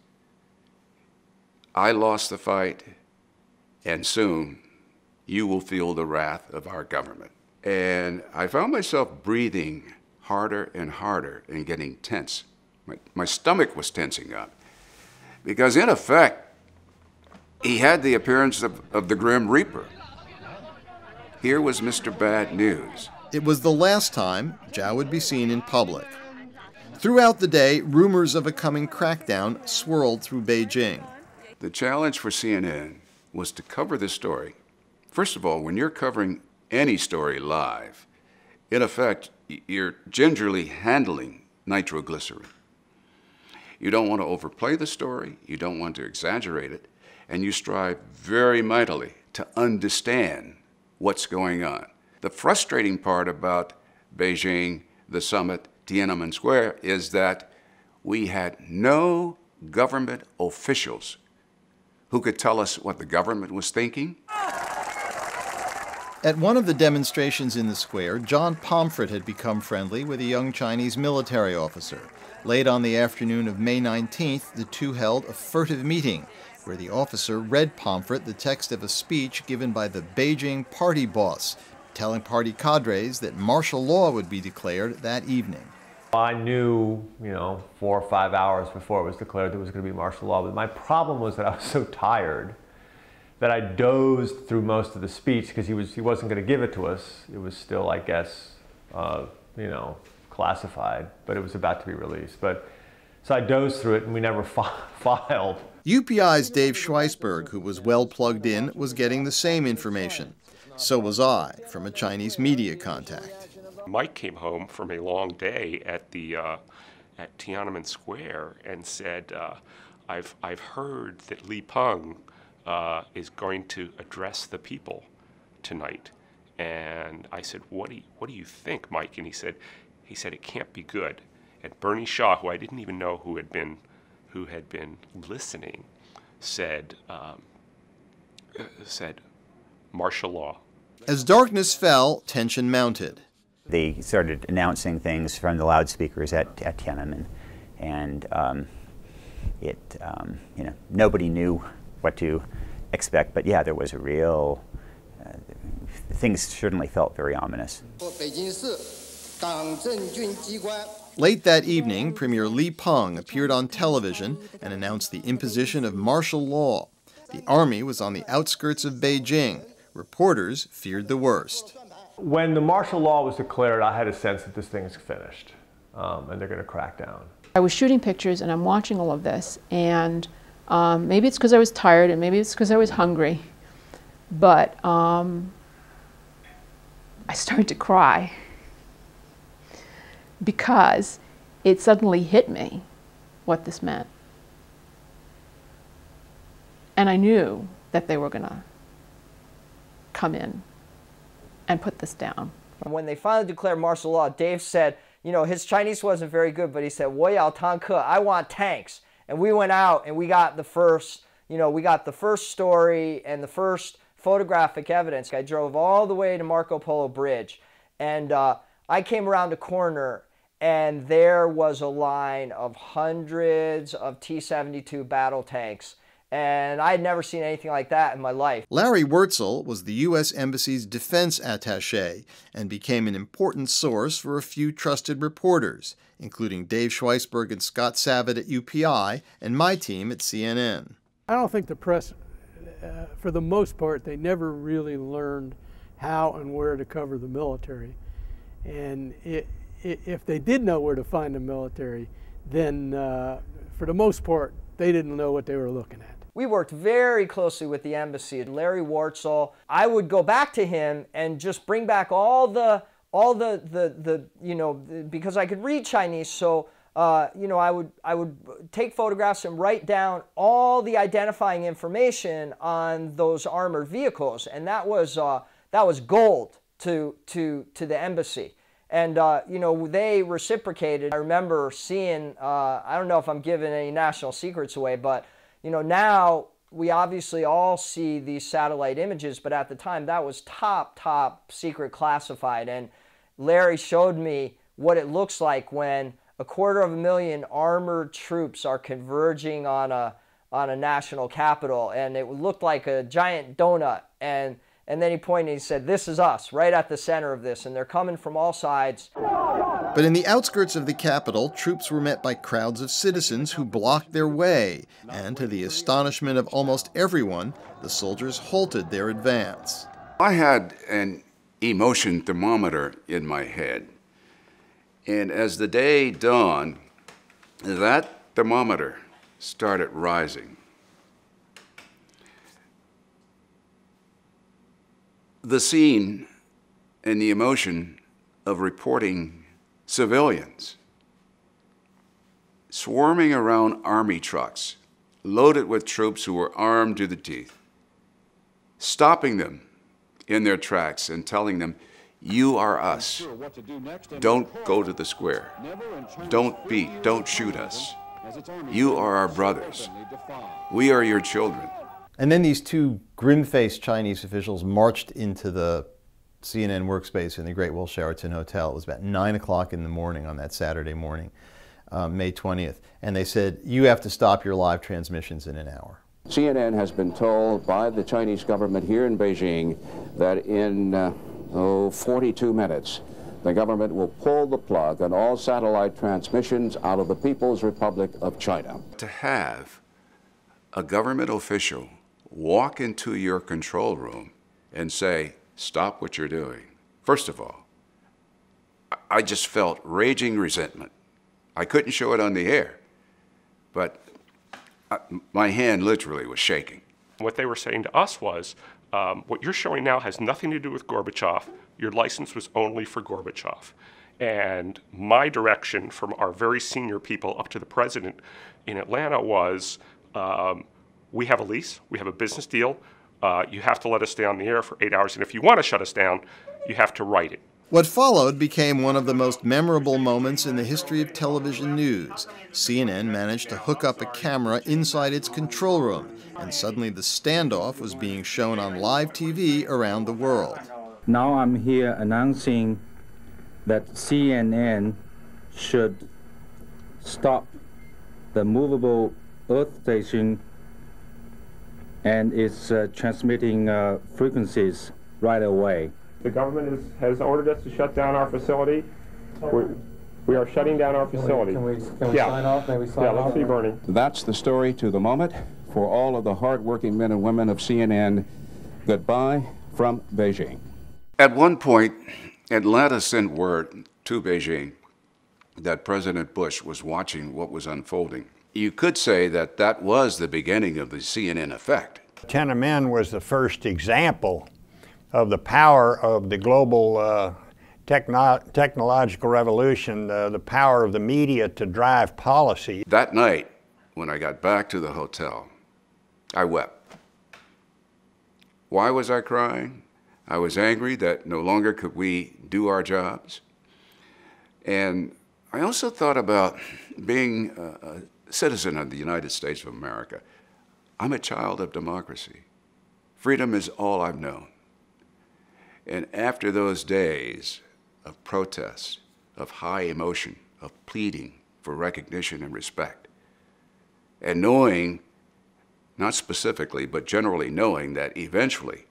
I lost the fight, and soon you will feel the wrath of our government. And I found myself breathing harder and harder and getting tense. My stomach was tensing up. Because in effect, he had the appearance of the Grim Reaper. Here was Mr. Bad News. It was the last time Zhao would be seen in public. Throughout the day, rumors of a coming crackdown swirled through Beijing. The challenge for CNN was to cover this story. First of all, when you're covering any story live, in effect, you're gingerly handling nitroglycerin. You don't want to overplay the story, you don't want to exaggerate it, and you strive very mightily to understand what's going on. The frustrating part about Beijing, the summit, Tiananmen Square, is that we had no government officials who could tell us what the government was thinking. At one of the demonstrations in the square, John Pomfret had become friendly with a young Chinese military officer. Late on the afternoon of May 19th, the two held a furtive meeting where the officer read Pomfret the text of a speech given by the Beijing party boss, telling party cadres that martial law would be declared that evening. I knew, 4 or 5 hours before it was declared there was going to be martial law, but my problem was that I was so tired that I dozed through most of the speech because he wasn't going to give it to us. It was still, I guess, classified, but it was about to be released. So I dozed through it and we never filed. UPI's Dave Schweisberg, who was well plugged in, was getting the same information. So was I, from a Chinese media contact. Mike came home from a long day at Tiananmen Square and said, I've heard that Li Peng is going to address the people tonight. And I said, what do you think, Mike? And he said it can't be good. And Bernie Shaw, who I didn't even know who had been listening, said martial law. As darkness fell, tension mounted. They started announcing things from the loudspeakers at Tiananmen, and nobody knew what to expect. But yeah, there was a real. Things certainly felt very ominous. Late that evening, Premier Li Peng appeared on television and announced the imposition of martial law. The army was on the outskirts of Beijing. Reporters feared the worst. When the martial law was declared, I had a sense that this thing is finished, and they're going to crack down. I was shooting pictures and I'm watching all of this, and maybe it's because I was tired and maybe it's because I was hungry, but I started to cry because it suddenly hit me what this meant. And I knew that they were going to come in and put this down. When they finally declared martial law, Dave said, you know, his Chinese wasn't very good, but he said, 我要坦克, I want tanks. And we went out and we got the first, you know, we got the first story and the first photographic evidence. I drove all the way to Marco Polo Bridge, and I came around a corner and there was a line of hundreds of T-72 battle tanks. And I had never seen anything like that in my life. Larry Wurtzel was the U.S. Embassy's defense attaché and became an important source for a few trusted reporters, including Dave Schweisberg and Scott Savitt at UPI and my team at CNN. I don't think the press, for the most part, they never really learned how and where to cover the military. And if they did know where to find the military, then for the most part, they didn't know what they were looking at. We worked very closely with the embassy. Larry Wurtzel, I would go back to him and just bring back all the you know, because I could read Chinese, so you know, I would take photographs and write down all the identifying information on those armored vehicles, and that was gold to the embassy. And you know, they reciprocated. I remember seeing, I don't know if I'm giving any national secrets away, but you know, now we obviously all see these satellite images, but at the time that was top secret classified. And Larry showed me what it looks like when 250,000 armored troops are converging on a national capital, and it looked like a giant donut. And then he pointed and he said, this is us, right at the center of this, and they're coming from all sides. But in the outskirts of the capital, troops were met by crowds of citizens who blocked their way, and to the astonishment of almost everyone, the soldiers halted their advance. I had an emotion thermometer in my head, and as the day dawned, that thermometer started rising. The scene and the emotion of reporting civilians swarming around army trucks loaded with troops who were armed to the teeth, stopping them in their tracks and telling them, you are us. Don't go to the square. Don't beat, don't shoot us. You are our brothers. We are your children. And then these two grim-faced Chinese officials marched into the CNN workspace in the Great Wolf Sheraton Hotel. It was about 9 o'clock in the morning on that Saturday morning, May 20th. And they said, you have to stop your live transmissions in an hour. CNN has been told by the Chinese government here in Beijing that in 42 minutes, the government will pull the plug on all satellite transmissions out of the People's Republic of China. To have a government official walk into your control room and say, stop what you're doing. First of all, I just felt raging resentment. I couldn't show it on the air, but my hand literally was shaking. What they were saying to us was, what you're showing now has nothing to do with Gorbachev. Your license was only for Gorbachev. And my direction from our very senior people up to the president in Atlanta was, we have a lease, we have a business deal, you have to let us stay on the air for 8 hours, and if you want to shut us down, you have to write it. What followed became one of the most memorable moments in the history of television news. CNN managed to hook up a camera inside its control room, and suddenly the standoff was being shown on live TV around the world. Now I'm here announcing that CNN should stop the movable Earth station and its transmitting frequencies right away. The government has ordered us to shut down our facility. We are shutting down our facility. Can we sign off? May we sign off? Yeah, let's be burning. That's the story to the moment. For all of the hard-working men and women of CNN, goodbye from Beijing. At one point, Atlanta sent word to Beijing that President Bush was watching what was unfolding. You could say that that was the beginning of the CNN effect. Tiananmen was the first example of the power of the global technological revolution, the power of the media to drive policy. That night, when I got back to the hotel, I wept. Why was I crying? I was angry that no longer could we do our jobs. And I also thought about being a citizen of the United States of America. I'm a child of democracy. Freedom is all I've known. And after those days of protest, of high emotion, of pleading for recognition and respect, and knowing, not specifically, but generally knowing that eventually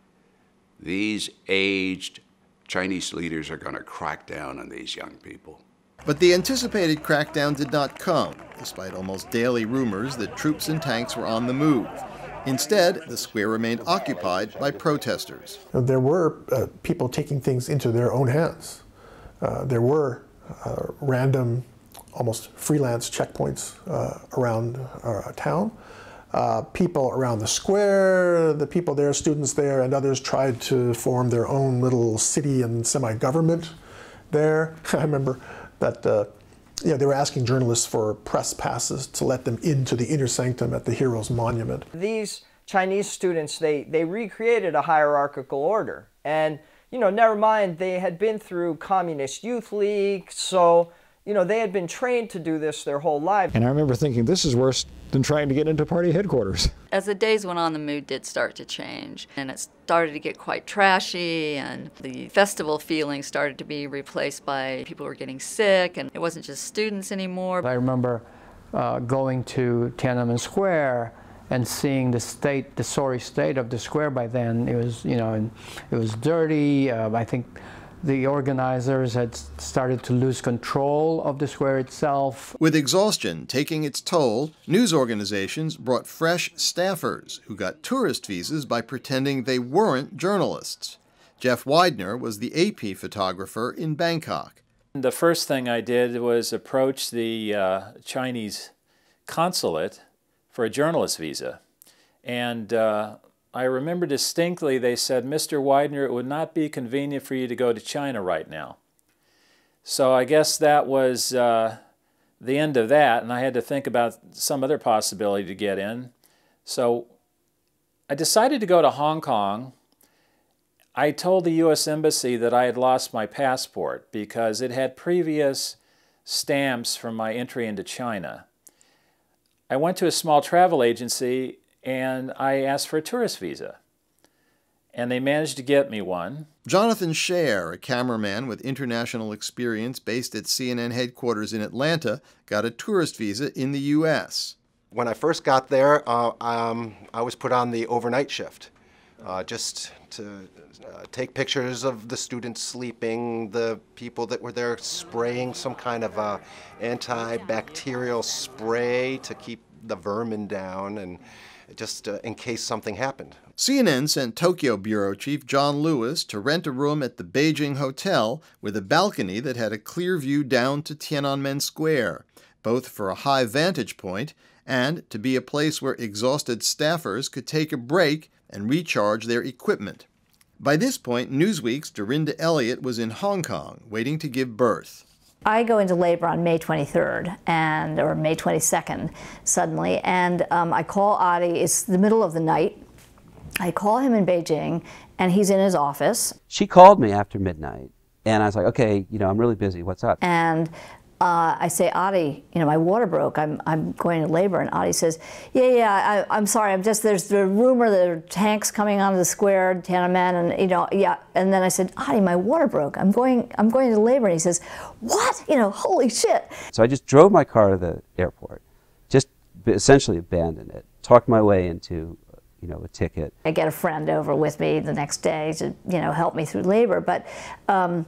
these aged Chinese leaders are going to crack down on these young people. But the anticipated crackdown did not come, despite almost daily rumors that troops and tanks were on the move. Instead, the square remained occupied by protesters. There were people taking things into their own hands. There were random, almost freelance checkpoints around our town. People around the square, the people there, students there, and others tried to form their own little city and semi-government there. I remember that they were asking journalists for press passes to let them into the inner sanctum at the Heroes Monument. These Chinese students, they recreated a hierarchical order. And, never mind, they had been through Communist Youth League, so, they had been trained to do this their whole lives. And I remember thinking, this is worse than trying to get into party headquarters. As the days went on, the mood did start to change, and it started to get quite trashy, and the festival feeling started to be replaced by people who were getting sick, and it wasn't just students anymore. I remember going to Tiananmen Square and seeing the sorry state of the square by then. It was, and it was dirty. I think the organizers had started to lose control of the square itself. With exhaustion taking its toll, news organizations brought fresh staffers who got tourist visas by pretending they weren't journalists. Jeff Widener was the AP photographer in Bangkok. The first thing I did was approach the Chinese consulate for a journalist visa. And I remember distinctly they said, "Mr. Widener, it would not be convenient for you to go to China right now." So I guess that was the end of that, and I had to think about some other possibility to get in. So I decided to go to Hong Kong. I told the U.S. Embassy that I had lost my passport because it had previous stamps from my entry into China. I went to a small travel agency and I asked for a tourist visa, and they managed to get me one. Jonathan Scher, a cameraman with international experience based at CNN headquarters in Atlanta, got a tourist visa in the U.S. When I first got there, I was put on the overnight shift, just to take pictures of the students sleeping, the people that were there spraying some kind of antibacterial spray to keep the vermin down, and just in case something happened. CNN sent Tokyo bureau chief John Lewis to rent a room at the Beijing hotel with a balcony that had a clear view down to Tiananmen Square, both for a high vantage point and to be a place where exhausted staffers could take a break and recharge their equipment. By this point, Newsweek's Dorinda Elliott was in Hong Kong, waiting to give birth. I go into labor on May 23rd, or May 22nd, suddenly, and I call Adi. It's the middle of the night. I call him in Beijing, and he's in his office. She called me after midnight, and I was like, okay, I'm really busy, what's up? And I say, Adi, my water broke. I'm going to labor. And Adi says, I'm sorry. There's the rumor that there are tanks coming onto the square, Tiananmen, and And then I said, Adi, my water broke. I'm going to labor. And he says, what? Holy shit. So I just drove my car to the airport, just essentially abandoned it, talked my way into, a ticket. I get a friend over with me the next day to, help me through labor. But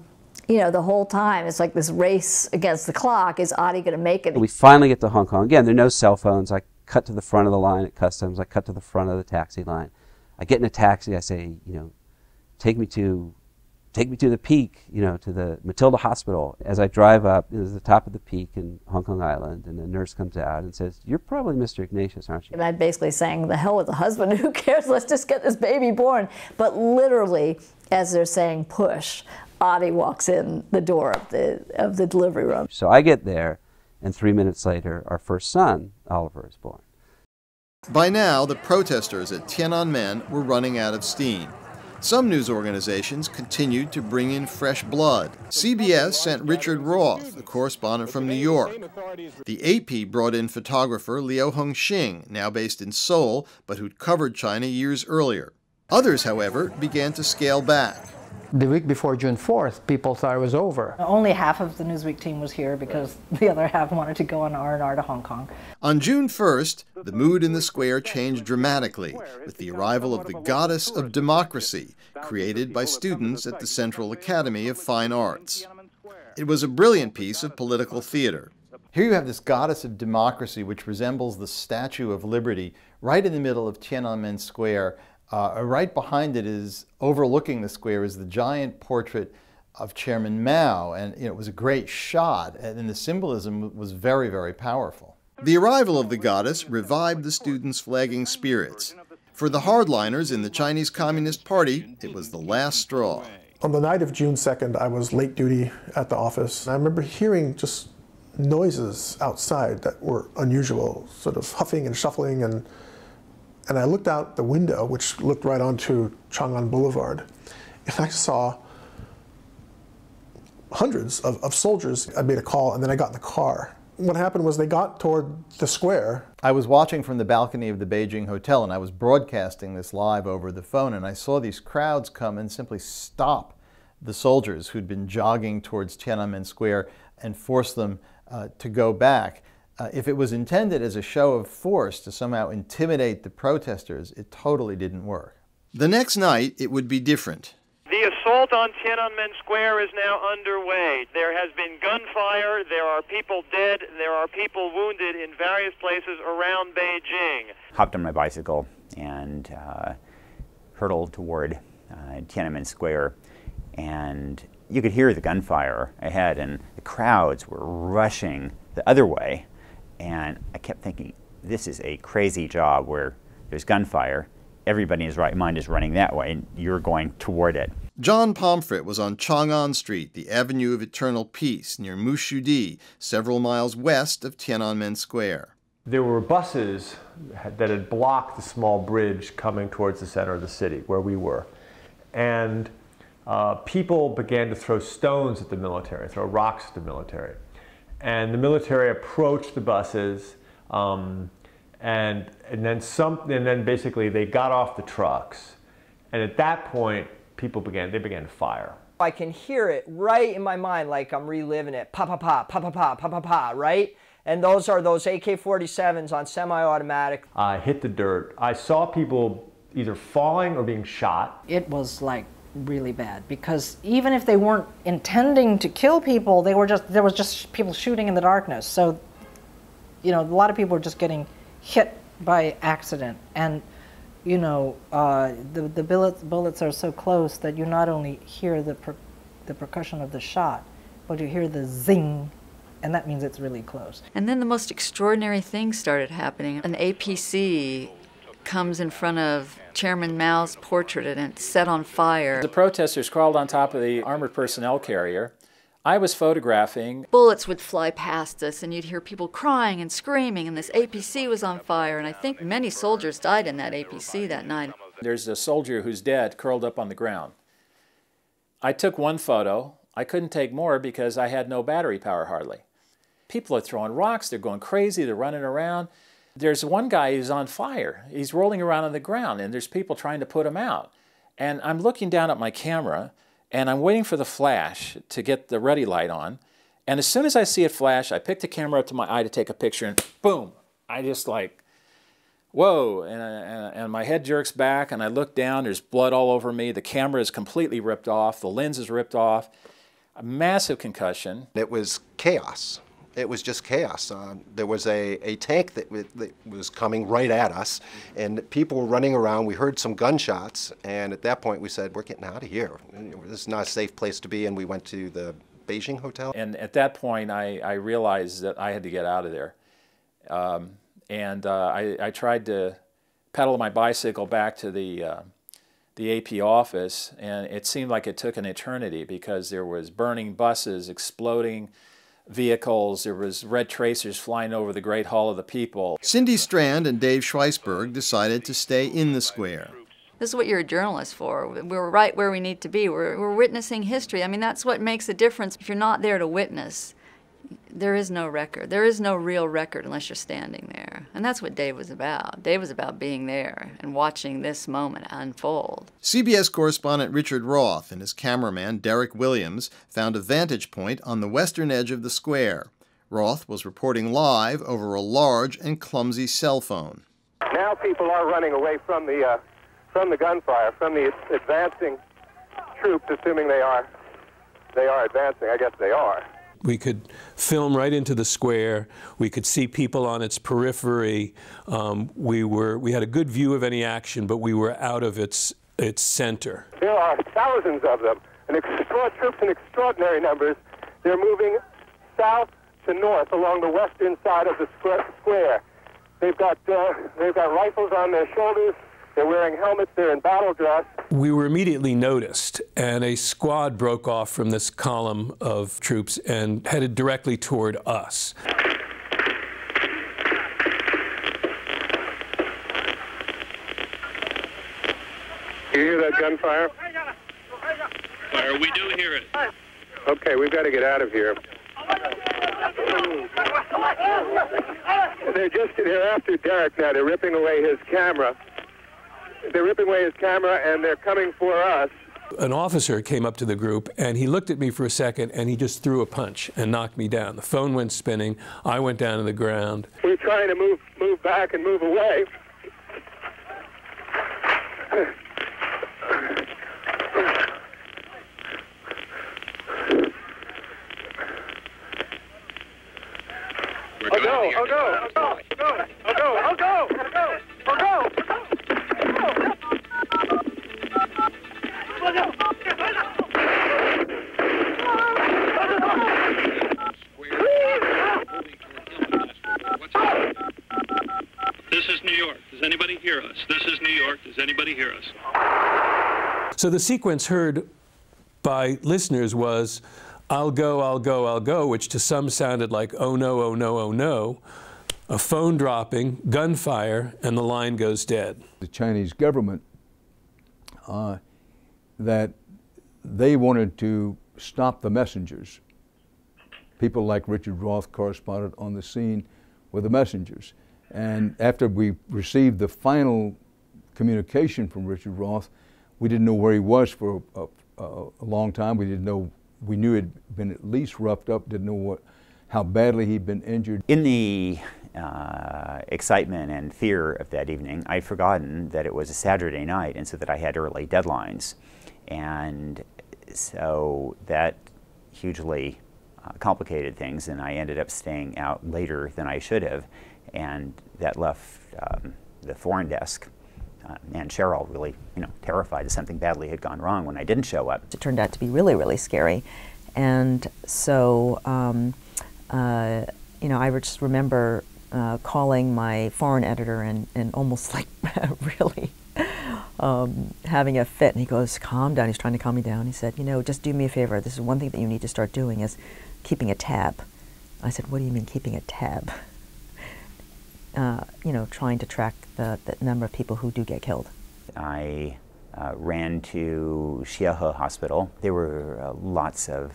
you know, the whole time it's like this race against the clock. Is Adi going to make it? We finally get to Hong Kong. Again, there are no cell phones. I cut to the front of the line at customs. I cut to the front of the taxi line. I get in a taxi. I say, you know, take me to the Peak, you know, to the Matilda Hospital. As I drive up, to the top of the Peak in Hong Kong Island, and the nurse comes out and says, "You're probably Mr. Ignatius, aren't you?" And I'm basically saying, the hell with the husband, who cares, let's just get this baby born. But literally, as they're saying push, Adi walks in the door of the delivery room. So I get there, and 3 minutes later, our first son, Oliver, is born. By now, the protesters at Tiananmen were running out of steam. Some news organizations continued to bring in fresh blood. CBS sent Richard Roth, a correspondent from New York. The AP brought in photographer Liu Hongxing, now based in Seoul, but who'd covered China years earlier. Others, however, began to scale back. The week before June 4th, people thought it was over. Only half of the Newsweek team was here because the other half wanted to go on R&R to Hong Kong. On June 1st, the mood in the square changed dramatically with the arrival of the Goddess of Democracy, created by students at the Central Academy of Fine Arts. It was a brilliant piece of political theater. Here you have this Goddess of Democracy, which resembles the Statue of Liberty, right in the middle of Tiananmen Square. Right behind it is, overlooking the square, is the giant portrait of Chairman Mao, and it was a great shot, and the symbolism was very, very powerful. The arrival of the goddess revived the students' flagging spirits. For the hardliners in the Chinese Communist Party, it was the last straw. On the night of June 2nd, I was late duty at the office. I remember hearing just noises outside that were unusual, sort of huffing and shuffling, and I looked out the window, which looked right onto Chang'an Boulevard, and I saw hundreds of soldiers. I made a call, and then I got in the car. What happened was they got toward the square. I was watching from the balcony of the Beijing hotel, and I was broadcasting this live over the phone, and I saw these crowds come and simply stop the soldiers who'd been jogging towards Tiananmen Square and force them to go back. If it was intended as a show of force to somehow intimidate the protesters, it totally didn't work. The next night, it would be different. The assault on Tiananmen Square is now underway. There has been gunfire, there are people dead, there are people wounded in various places around Beijing. Hopped on my bicycle and hurtled toward Tiananmen Square, and you could hear the gunfire ahead, and the crowds were rushing the other way, and I kept thinking, this is a crazy job where there's gunfire, everybody in his right mind is running that way, and you're going toward it. John Pomfret was on Chang'an Street, the Avenue of Eternal Peace, near Mushudi, several miles west of Tiananmen Square. There were buses that had blocked the small bridge coming towards the center of the city, where we were. And people began to throw stones at the military, throw rocks at the military. And the military approached the buses, and then basically they got off the trucks, and at that point people began to fire. I can hear it right in my mind, like I'm reliving it. Pa pa pa pa pa pa pa pa pa, right? And those are those AK-47s on semi-automatic. I hit the dirt. I saw people either falling or being shot. It was like really bad, because even if they weren't intending to kill people, there was just people shooting in the darkness. So, you know, a lot of people were just getting hit by accident, and you know, the bullets are so close that you not only hear the percussion of the shot, but you hear the zing, and that means it's really close. And then the most extraordinary thing started happening. An APC comes in front of Chairman Mao's portrait and it's set on fire. The protesters crawled on top of the armored personnel carrier. I was photographing. Bullets would fly past us and you'd hear people crying and screaming, and this APC was on fire, and I think many soldiers died in that APC that night. There's a soldier who's dead, curled up on the ground. I took one photo. I couldn't take more because I had no battery power hardly. People are throwing rocks, they're going crazy, they're running around. There's one guy who's on fire. He's rolling around on the ground, and there's people trying to put him out. And I'm looking down at my camera, and I'm waiting for the flash to get the ready light on. And as soon as I see it flash, I pick the camera up to my eye to take a picture, and boom! I just like, whoa! And my head jerks back, and I look down. There's blood all over me. The camera is completely ripped off. The lens is ripped off. A massive concussion. It was chaos. It was just chaos. There was a tank that was coming right at us, and people were running around. We heard some gunshots, and at that point we said, we're getting out of here. This is not a safe place to be, and we went to the Beijing hotel. And at that point I realized that I had to get out of there. I tried to pedal my bicycle back to the AP office, and it seemed like it took an eternity because there was burning buses, exploding vehicles, there was red tracers flying over the Great Hall of the People. Cindy Strand and Dave Schweisberg decided to stay in the square. This is what you're a journalist for. We're right where we need to be. We're witnessing history. I mean, that's what makes a difference. If you're not there to witness, there is no record. There is no real record unless you're standing there. And that's what Dave was about. Dave was about being there and watching this moment unfold. CBS correspondent Richard Roth and his cameraman Derek Williams found a vantage point on the western edge of the square. Roth was reporting live over a large and clumsy cell phone. Now people are running away from the gunfire, from the advancing troops, assuming they are advancing. I guess they are. We could film right into the square. We could see people on its periphery. We had a good view of any action, but we were out of its center. There are thousands of them, and troops in extraordinary numbers. They're moving south to north along the western side of the square. They've got rifles on their shoulders. They're wearing helmets. They're in battle dress. We were immediately noticed, and a squad broke off from this column of troops and headed directly toward us. You hear that gunfire? We do hear it. Okay, we've got to get out of here. They're after Derek now. They're ripping away his camera. They're ripping away his camera, and they're coming for us. An officer came up to the group, and he looked at me for a second, and he just threw a punch and knocked me down. The phone went spinning. I went down to the ground. We're trying to move back and move away. I'll go. This is New York. Does anybody hear us? This is New York. Does anybody hear us? So the sequence heard by listeners was, I'll go, I'll go, I'll go, which to some sounded like, oh no, oh no, oh no. A phone dropping, gunfire, and the line goes dead. The Chinese government, that they wanted to stop the messengers. People like Richard Roth corresponded on the scene with the messengers. And after we received the final communication from Richard Roth, we didn't know where he was for a long time. We knew he'd been at least roughed up, didn't know how badly he'd been injured. In the excitement and fear of that evening, I'd forgotten that it was a Saturday night and so that I had early deadlines. And so that hugely complicated things, and I ended up staying out later than I should have, and that left the foreign desk and Cheryl really, terrified that something badly had gone wrong when I didn't show up. It turned out to be really, really scary, and so I just remember calling my foreign editor and almost like really having a fit, and he goes, calm down. He's trying to calm me down. He said, just do me a favor. This is one thing that you need to start doing is keeping a tab. I said, what do you mean keeping a tab? Trying to track the number of people who do get killed. I ran to Xiahe Hospital. There were lots of,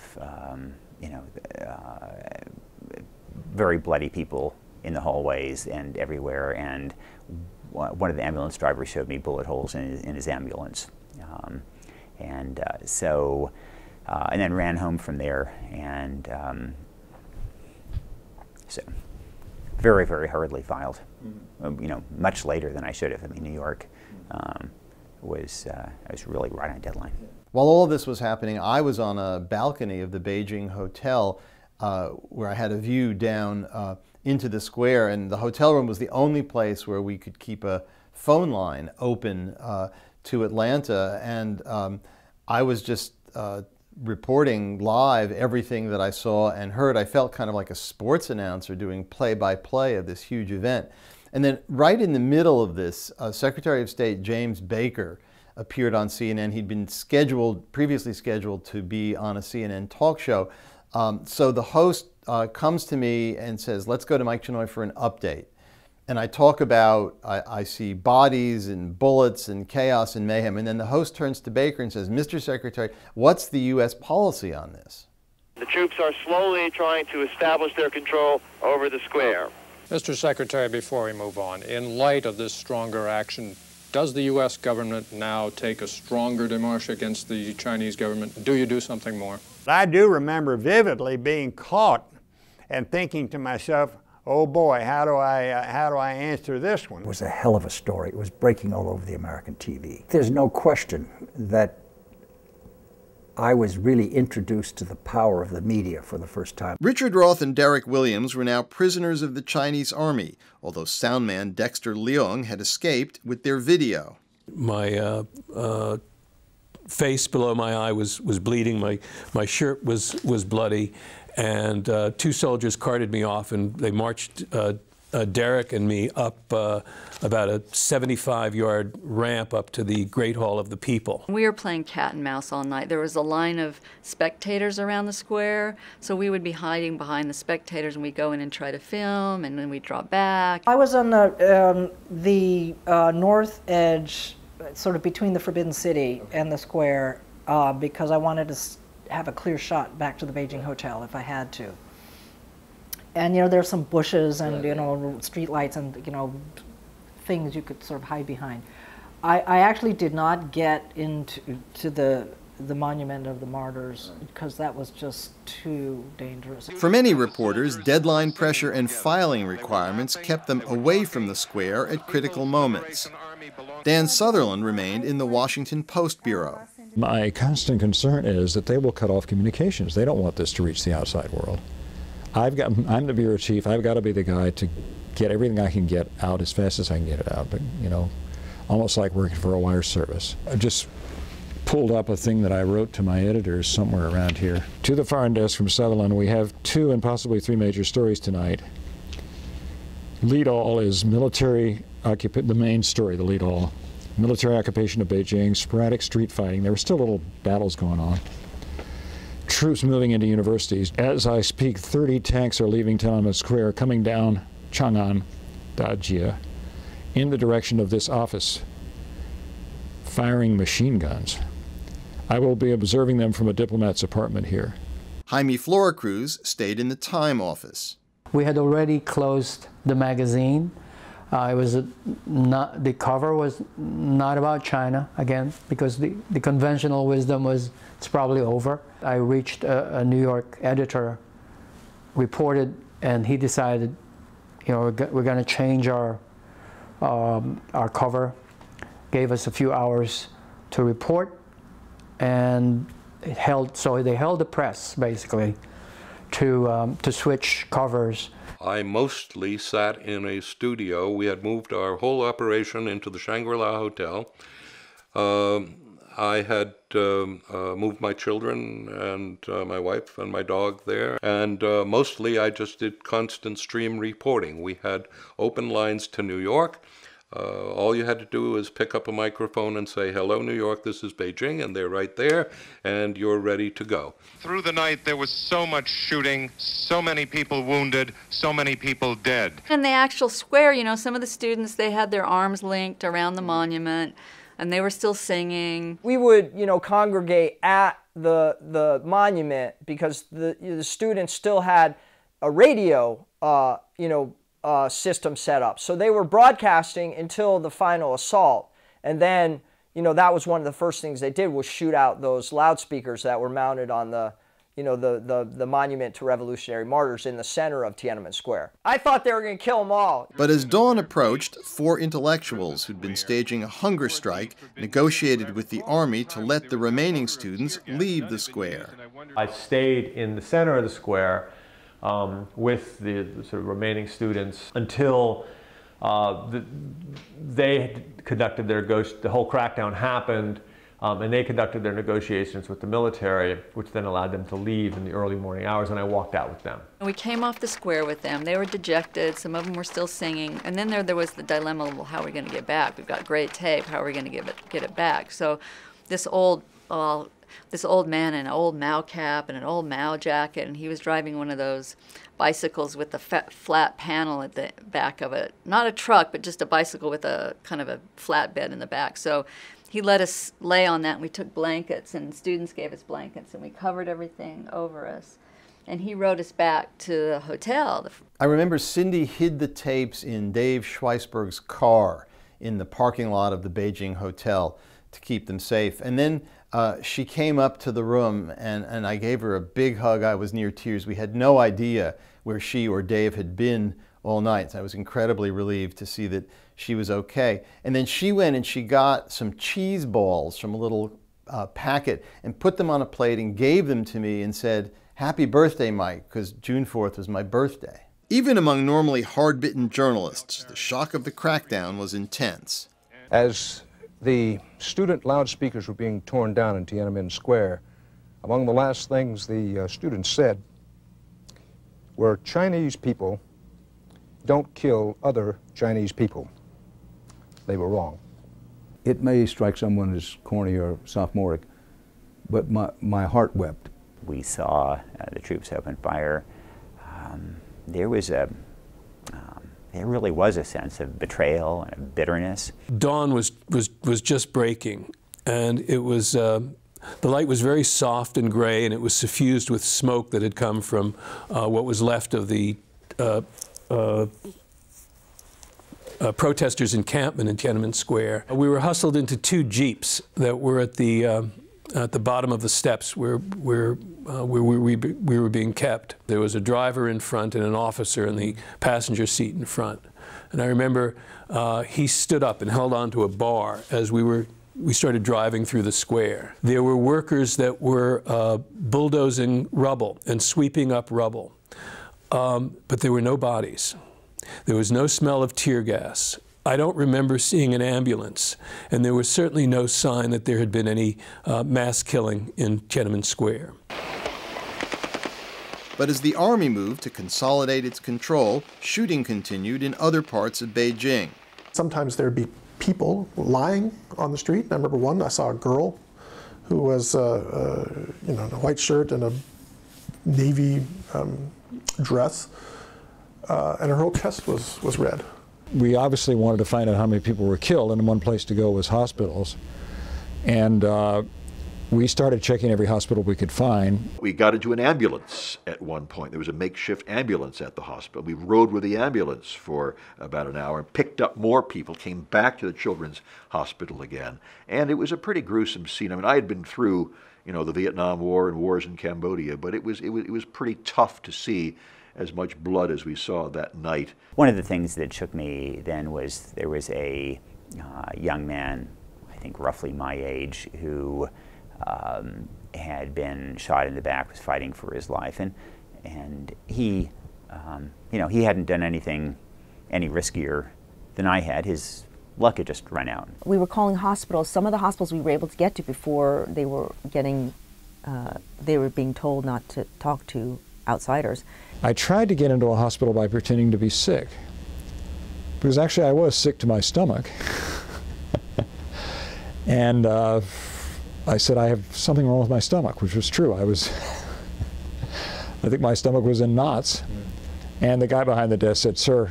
very bloody people in the hallways and everywhere, and one of the ambulance drivers showed me bullet holes in his ambulance. And then ran home from there, and so very, very hurriedly filed, much later than I should have. I mean, New York was really right on deadline. While all of this was happening, I was on a balcony of the Beijing hotel where I had a view down into the square, and the hotel room was the only place where we could keep a phone line open to Atlanta, and I was just reporting live everything that I saw and heard. I felt kind of like a sports announcer doing play-by-play of this huge event. And then right in the middle of this, Secretary of State James Baker appeared on CNN. He'd been previously scheduled to be on a CNN talk show. So the host comes to me and says, let's go to Mike Chenoy for an update. And I talk about, I see bodies and bullets and chaos and mayhem. And then the host turns to Baker and says, Mr. Secretary, what's the U.S. policy on this? The troops are slowly trying to establish their control over the square. Mr. Secretary, before we move on, in light of this stronger action, does the U.S. government now take a stronger démarche against the Chinese government? Do you do something more? I do remember vividly being caught and thinking to myself, oh boy, how do I answer this one? It was a hell of a story. It was breaking all over the American TV. There's no question that I was really introduced to the power of the media for the first time. Richard Roth and Derek Williams were now prisoners of the Chinese army, although soundman Dexter Leung had escaped with their video. My face below my eye was bleeding, my shirt was bloody, and two soldiers carted me off, and they marched Derek and me up about a 75-yard ramp up to the Great Hall of the People. We were playing cat and mouse all night. There was a line of spectators around the square, so we would be hiding behind the spectators, and we'd go in and try to film, and then we'd drop back. I was on the north edge, sort of between the Forbidden City and the square, because I wanted to have a clear shot back to the Beijing hotel if I had to. And, you know, there's some bushes and, you know, street lights and, you know, things you could sort of hide behind. I actually did not get into the Monument of the Martyrs because that was just too dangerous. For many reporters, deadline pressure and filing requirements kept them away from the square at critical moments. Dan Sutherland remained in the Washington Post Bureau. My constant concern is that they will cut off communications. They don't want this to reach the outside world. I'm the bureau chief. I've got to be the guy to get everything I can get out as fast as I can get it out. But, you know, almost like working for a wire service. I just pulled up a thing that I wrote to my editors somewhere around here. To the foreign desk from Sutherland, we have 2 and possibly 3 major stories tonight. Lead all is military occupation, the main story, the lead all. Military occupation of Beijing, sporadic street fighting. There were still little battles going on. Troops moving into universities. As I speak, 30 tanks are leaving Tiananmen Square, coming down Chang'an, Dajie, in the direction of this office, firing machine guns. I will be observing them from a diplomat's apartment here. Jaime Floracruz stayed in the Time office. We had already closed the magazine. The cover was not about China, again, because the conventional wisdom was it's probably over. I reached a New York editor, reported, and he decided, you know, we're going to change our cover. Gave us a few hours to report, and they held the press basically to switch covers. I mostly sat in a studio. We had moved our whole operation into the Shangri-La Hotel. I had moved my children and my wife and my dog there, and mostly I just did constant stream reporting. We had open lines to New York. All you had to do was pick up a microphone and say, hello, New York, this is Beijing, and they're right there, and you're ready to go. Through the night, there was so much shooting, so many people wounded, so many people dead. In the actual square, you know, some of the students, they had their arms linked around the monument, and they were still singing. We would, you know, congregate at the monument because the students still had a radio, system set up. So they were broadcasting until the final assault. And then, you know, that was one of the first things they did was shoot out those loudspeakers that were mounted on the, the monument to revolutionary martyrs in the center of Tiananmen Square. I thought they were going to kill them all. But as dawn approached, 4 intellectuals who'd been staging a hunger strike negotiated with the army to let the remaining students leave the square. I stayed in the center of the square with the sort of remaining students until they had conducted the whole crackdown happened. And they conducted their negotiations with the military, which then allowed them to leave in the early morning hours, and I walked out with them. We came off the square with them. They were dejected. Some of them were still singing. And then there was the dilemma, well, how are we going to get back? We've got great tape. How are we going to get it back? So this old man in an old Mao cap and an old Mao jacket, and he was driving one of those bicycles with the flat panel at the back of it. Not a truck, but just a bicycle with a kind of a flatbed in the back. So he let us lay on that, and we took blankets, and students gave us blankets, and we covered everything over us. And he rode us back to the hotel. I remember Cindy hid the tapes in Dave Schweisberg's car in the parking lot of the Beijing hotel to keep them safe. And then she came up to the room, and I gave her a big hug. I was near tears. We had no idea where she or Dave had been all night. So I was incredibly relieved to see that she was okay. And then she went and she got some cheese balls from a little packet and put them on a plate and gave them to me and said, "Happy birthday, Mike," because June 4th was my birthday. Even among normally hard-bitten journalists, the shock of the crackdown was intense. As the student loudspeakers were being torn down in Tiananmen Square, among the last things the students said were, "Chinese people don't kill other Chinese people." They were wrong. It may strike someone as corny or sophomoric, but my heart wept. We saw the troops open fire. There really was a sense of betrayal and of bitterness. Dawn was just breaking, and it was the light was very soft and gray, and it was suffused with smoke that had come from what was left of the protesters' encampment in Tiananmen Square. We were hustled into 2 jeeps that were at the bottom of the steps where we were being kept. There was a driver in front and an officer in the passenger seat in front. And I remember he stood up and held onto a bar as we started driving through the square. There were workers that were bulldozing rubble and sweeping up rubble, but there were no bodies. There was no smell of tear gas. I don't remember seeing an ambulance, and there was certainly no sign that there had been any mass killing in Tiananmen Square. But as the army moved to consolidate its control, shooting continued in other parts of Beijing. Sometimes there'd be people lying on the street. I remember one, I saw a girl who was in a white shirt and a navy dress, and her whole chest was red. We obviously wanted to find out how many people were killed, and one place to go was hospitals. And we started checking every hospital we could find. We got into an ambulance at one point. There was a makeshift ambulance at the hospital. We rode with the ambulance for about an hour and picked up more people, came back to the children's hospital again. And it was a pretty gruesome scene. I mean, I had been through, the Vietnam War and wars in Cambodia, but it was pretty tough to see as much blood as we saw that night. One of the things that shook me then was there was a young man, I think roughly my age, who had been shot in the back, was fighting for his life, and he, he hadn't done anything any riskier than I had. His luck had just run out. We were calling hospitals. Some of the hospitals we were able to get to before they were being told not to talk to outsiders. I tried to get into a hospital by pretending to be sick, because actually I was sick to my stomach. And I said, I have something wrong with my stomach, which was true. I think my stomach was in knots. And the guy behind the desk said, "Sir,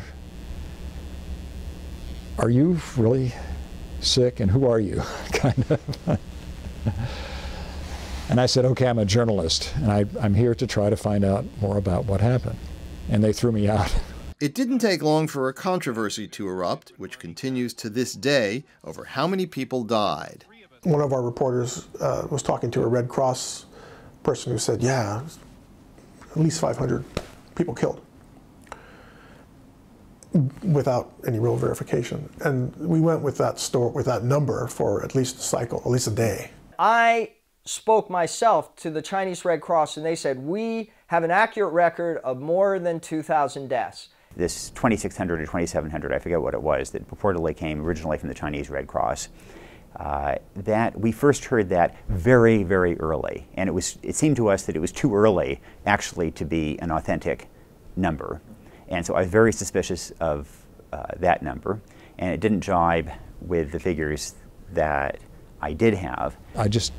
are you really sick, and who are you?" kind of. And I said, "Okay, I'm a journalist, and I'm here to try to find out more about what happened." And they threw me out. It didn't take long for a controversy to erupt, which continues to this day, over how many people died. One of our reporters was talking to a Red Cross person who said, yeah, at least 500 people killed, without any real verification. And we went with that number for at least a cycle, at least a day. I spoke myself to the Chinese Red Cross, and they said, we have an accurate record of more than 2,000 deaths. This 2,600 or 2,700, I forget what it was, that purportedly came originally from the Chinese Red Cross, that we first heard that very, very early. And it seemed to us that it was too early actually to be an authentic number. And so I was very suspicious of that number, and it didn't jibe with the figures that I did have. I just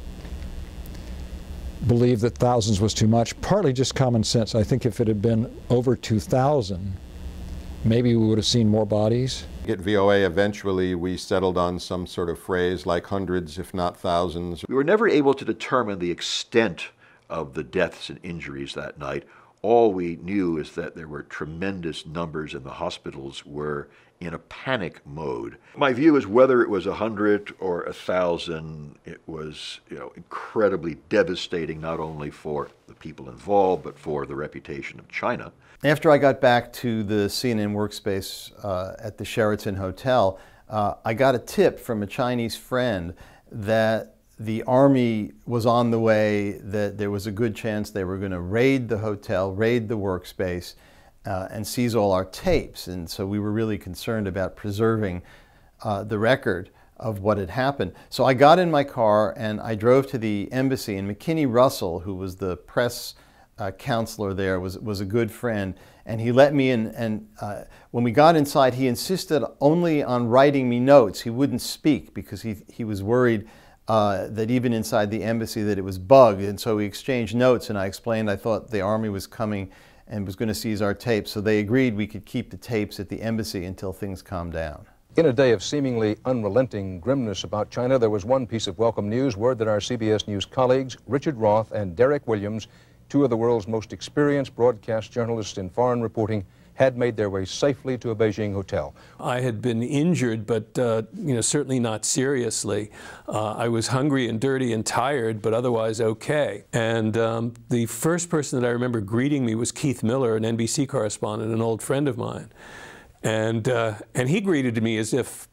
believe that thousands was too much, partly just common sense. I think if it had been over 2,000, maybe we would have seen more bodies. At VOA, eventually we settled on some sort of phrase like hundreds, if not thousands. We were never able to determine the extent of the deaths and injuries that night. All we knew is that there were tremendous numbers and the hospitals were in a panic mode. My view is whether it was 100 or 1,000, it was incredibly devastating, not only for the people involved, but for the reputation of China. After I got back to the CNN workspace at the Sheraton Hotel, I got a tip from a Chinese friend that the army was on the way, that there was a good chance they were going to raid the hotel, raid the workspace, and seize all our tapes. And so we were really concerned about preserving the record of what had happened. So I got in my car and I drove to the embassy, and McKinney Russell, who was the press counselor there, was a good friend, and he let me in. And when we got inside, he insisted only on writing me notes. He wouldn't speak because he was worried that even inside the embassy that it was bugged. And so we exchanged notes, and I explained I thought the army was coming and was going to seize our tapes. So they agreed we could keep the tapes at the embassy until things calmed down. In a day of seemingly unrelenting grimness about China, there was one piece of welcome news, word that our CBS News colleagues, Richard Roth and Derek Williams, two of the world's most experienced broadcast journalists in foreign reporting, had made their way safely to a Beijing hotel. I had been injured, but certainly not seriously. I was hungry and dirty and tired, but otherwise okay. And the first person that I remember greeting me was Keith Miller, an NBC correspondent, an old friend of mine. And he greeted me as if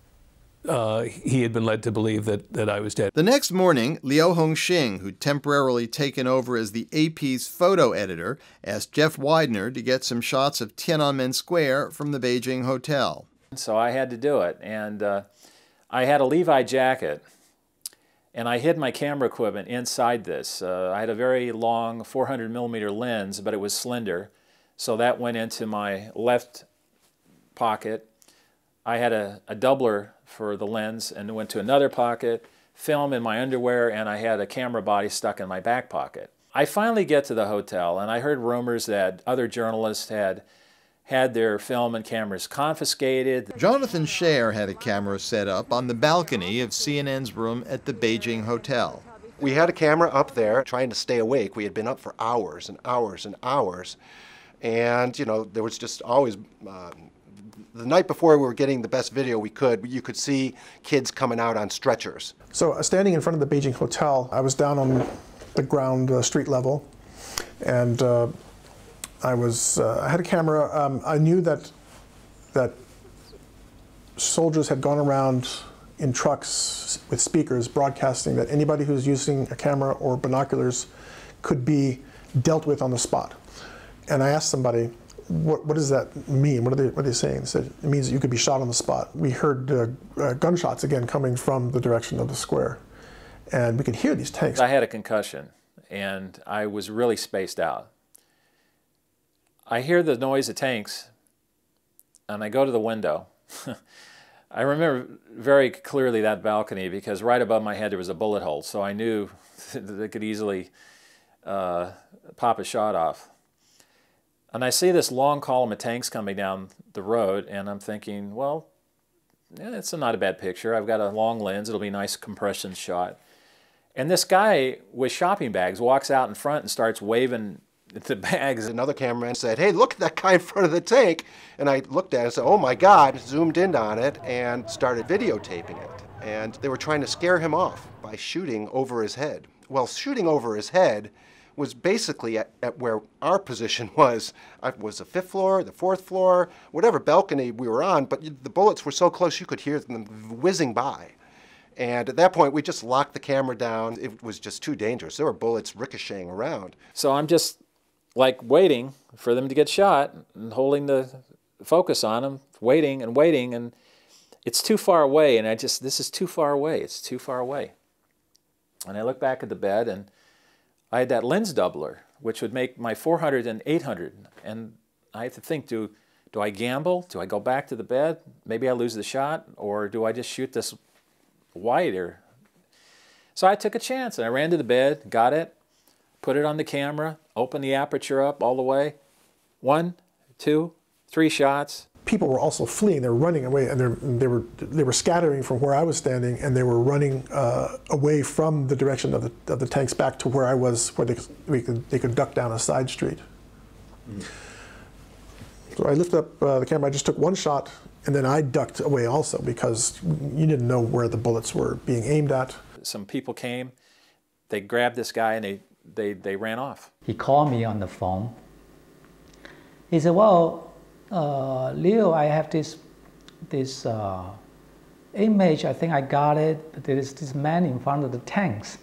he had been led to believe that I was dead. The next morning, Liu Hongxing, who'd temporarily taken over as the AP's photo editor, asked Jeff Widener to get some shots of Tiananmen Square from the Beijing hotel. So I had to do it, and I had a Levi jacket, and I hid my camera equipment inside this. I had a very long 400mm lens, but it was slender, so that went into my left pocket. I had a doubler for the lens and went to another pocket, film in my underwear, and I had a camera body stuck in my back pocket. I finally get to the hotel, and I heard rumors that other journalists had their film and cameras confiscated. Jonathan Scher had a camera set up on the balcony of CNN's room at the Beijing hotel. We had a camera up there trying to stay awake. We had been up for hours and hours and hours. And, there was just always... the night before we were getting the best video we could, you could see kids coming out on stretchers. So standing in front of the Beijing hotel, I was down on the ground street level, and I had a camera. I knew that soldiers had gone around in trucks with speakers broadcasting that anybody who's using a camera or binoculars could be dealt with on the spot. And I asked somebody, what does that mean? What are they saying? They said it means that you could be shot on the spot. We heard gunshots again coming from the direction of the square, and we could hear these tanks. I had a concussion, and I was really spaced out. I hear the noise of tanks, and I go to the window. I remember very clearly that balcony because right above my head there was a bullet hole, so I knew that they could easily pop a shot off. And I see this long column of tanks coming down the road, and I'm thinking, well, yeah, it's not a bad picture. I've got a long lens. It'll be a nice compression shot. And this guy with shopping bags walks out in front and starts waving the bags. Another cameraman said, hey, look at that guy in front of the tank. And I looked at it and said, oh my God, zoomed in on it and started videotaping it. And they were trying to scare him off by shooting over his head. well, shooting over his head was basically at where our position was. Was the 5th floor, the 4th floor, whatever balcony we were on, but the bullets were so close you could hear them whizzing by. And at that point, we just locked the camera down. It was just too dangerous. There were bullets ricocheting around. So I'm just like waiting for them to get shot and holding the focus on them, waiting, and it's too far away, and this is too far away, it's too far away. And I look back at the bed, and I had that lens doubler, which would make my 400 and 800, and I have to think, do I gamble? Do I go back to the bed? Maybe I lose the shot, or do I just shoot this wider? So I took a chance, and I ran to the bed, got it, put it on the camera, opened the aperture up all the way. 1, 2, 3 shots. People were also fleeing. They were running away, and they were scattering from where I was standing, and they were running away from the direction of the tanks back to where I was, where they could duck down a side street. So I lifted up the camera. I just took one shot, and then I ducked away also because you didn't know where the bullets were being aimed at. Some people came, they grabbed this guy, and they ran off. He called me on the phone. He said, well, Leo, I have this image, I think I got it, but there is this man in front of the tanks.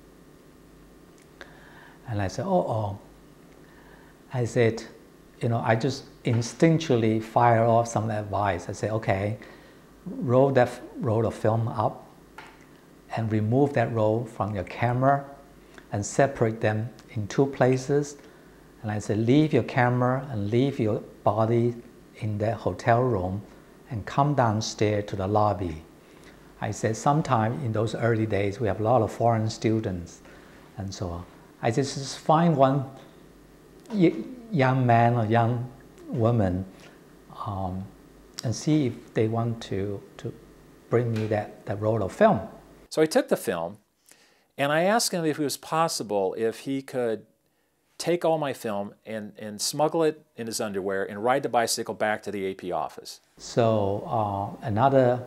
And I said, oh. I said, I just instinctually fired off some advice. I said, okay, roll of film up and remove that roll from your camera and separate them in 2 places. And I said, leave your camera and leave your body in the hotel room and come downstairs to the lobby. I said, sometime in those early days, we have a lot of foreign students and so on. I said, just find one young man or young woman and see if they want to bring me that roll of film. So I took the film, and I asked him if it was possible if he could take all my film and smuggle it in his underwear and ride the bicycle back to the AP office. So another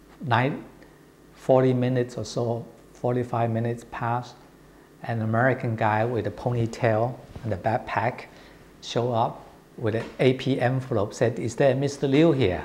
40 minutes or so, 45 minutes passed. An American guy with a ponytail and a backpack showed up with an AP envelope, said, is there Mr. Liu here?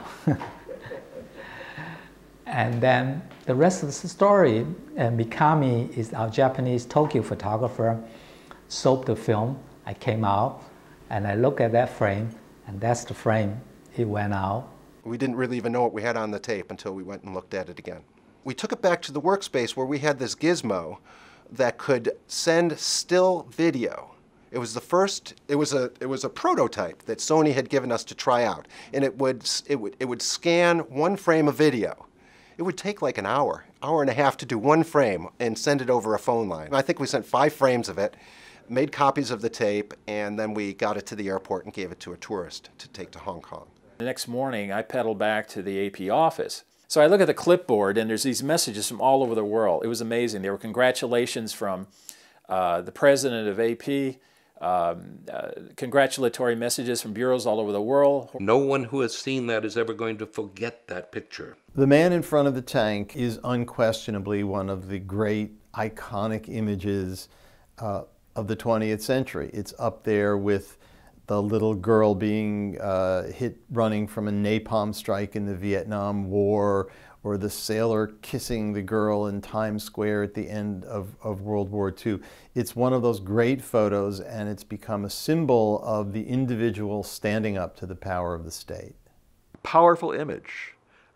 And then the rest of the story, Mikami is our Japanese Tokyo photographer, sold the film. I came out and I looked at that frame, and that's the frame. It went out. We didn't really even know what we had on the tape until we went and looked at it again. We took it back to the workspace where we had this gizmo that could send still video. It was the first. It was a prototype that Sony had given us to try out, and it would scan 1 frame of video. It would take like an hour and a half to do 1 frame and send it over a phone line. I think we sent 5 frames of it, made copies of the tape, and then we got it to the airport and gave it to a tourist to take to Hong Kong. The next morning, I pedaled back to the AP office. So I look at the clipboard, and there's these messages from all over the world. It was amazing. There were congratulations from the president of AP, congratulatory messages from bureaus all over the world. No one who has seen that is ever going to forget that picture. The man in front of the tank is unquestionably one of the great iconic images of the 20th century. It's up there with the little girl being hit running from a napalm strike in the Vietnam War, or the sailor kissing the girl in Times Square at the end of World War II. It's one of those great photos, and it's become a symbol of the individual standing up to the power of the state. Powerful image,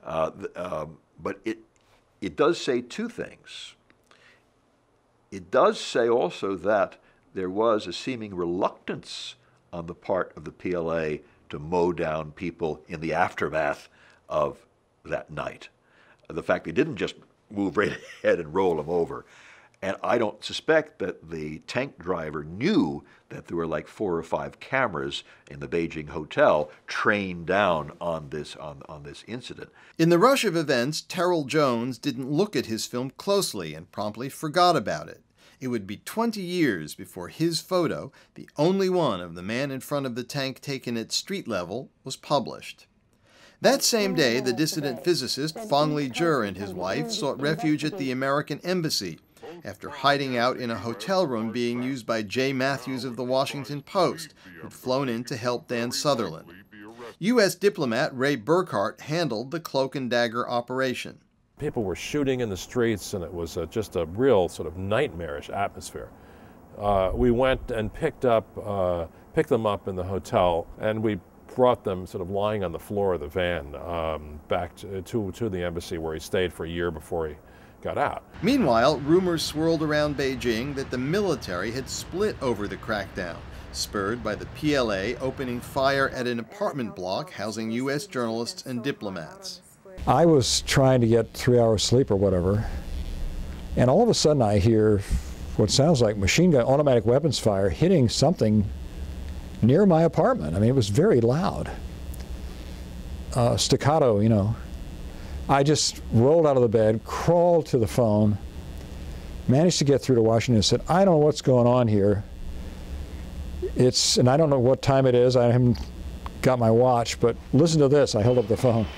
but it does say 2 things. It does say also that there was a seeming reluctance on the part of the PLA to mow down people in the aftermath of that night. The fact they didn't just move right ahead and roll them over. And I don't suspect that the tank driver knew that there were like 4 or 5 cameras in the Beijing hotel trained down on this incident. In the rush of events, Terrell Jones didn't look at his film closely and promptly forgot about it. It would be 20 years before his photo, the only one of the man in front of the tank taken at street level, was published. That same day, the dissident physicist Fong Li Jie and his wife sought refuge at the American embassy, after hiding out in a hotel room being used by Jay Matthews of the Washington Post, who'd flown in to help Dan Sutherland. U.S. diplomat Ray Burkhart handled the cloak and dagger operation. People were shooting in the streets, and it was just a real sort of nightmarish atmosphere. We went and picked them up in the hotel, and we brought them sort of lying on the floor of the van back to the embassy, where he stayed for a year before he got out. Meanwhile, rumors swirled around Beijing that the military had split over the crackdown, spurred by the PLA opening fire at an apartment block housing U.S. journalists and diplomats. I was trying to get 3 hours sleep or whatever, and all of a sudden I hear what sounds like machine gun, automatic weapons fire hitting something near my apartment. I mean, it was very loud. Staccato, you know. I just rolled out of the bed, crawled to the phone, managed to get through to Washington and said, I don't know what's going on here. And I don't know what time it is. I haven't got my watch, but listen to this. I held up the phone.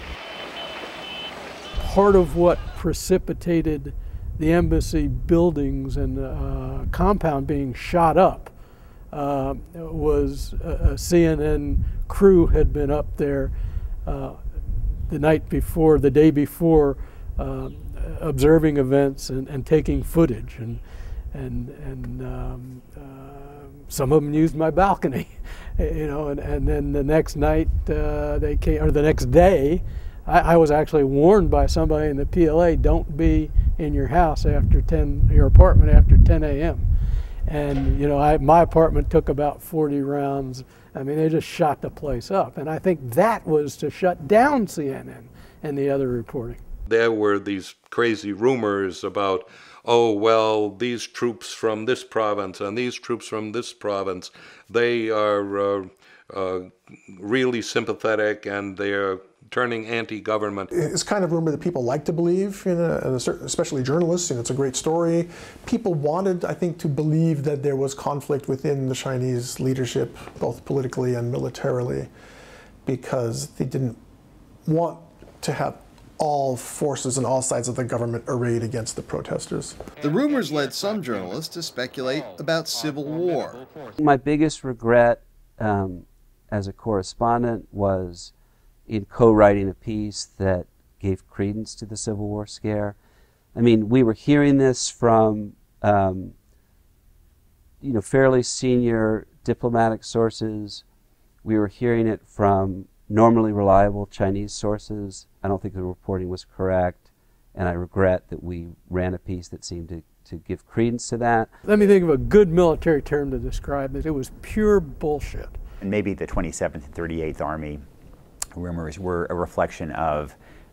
Part of what precipitated the embassy buildings and compound being shot up was a CNN crew had been up there the night before, the day before, observing events and taking footage, and some of them used my balcony, you know, and then the next night they came, or the next day, I was actually warned by somebody in the PLA, don't be in your house after your apartment after 10 a.m. And, you know, my apartment took about 40 rounds. I mean, they just shot the place up. And I think that was to shut down CNN and the other reporting. There were these crazy rumors about, oh, well, these troops from this province and these troops from this province, they are really sympathetic and they're turning anti-government. It's kind of rumor that people like to believe, you know, especially journalists, and it's a great story. People wanted, I think, to believe that there was conflict within the Chinese leadership, both politically and militarily, because they didn't want to have all forces and all sides of the government arrayed against the protesters. The rumors led some journalists to speculate about civil war. My biggest regret as a correspondent was in co-writing a piece that gave credence to the Civil War scare. I mean, we were hearing this from you know, fairly senior diplomatic sources. We were hearing it from normally reliable Chinese sources. I don't think the reporting was correct, and I regret that we ran a piece that seemed to give credence to that. Let me think of a good military term to describe it. It was pure bullshit. And maybe the 27th and 38th Army rumors were a reflection of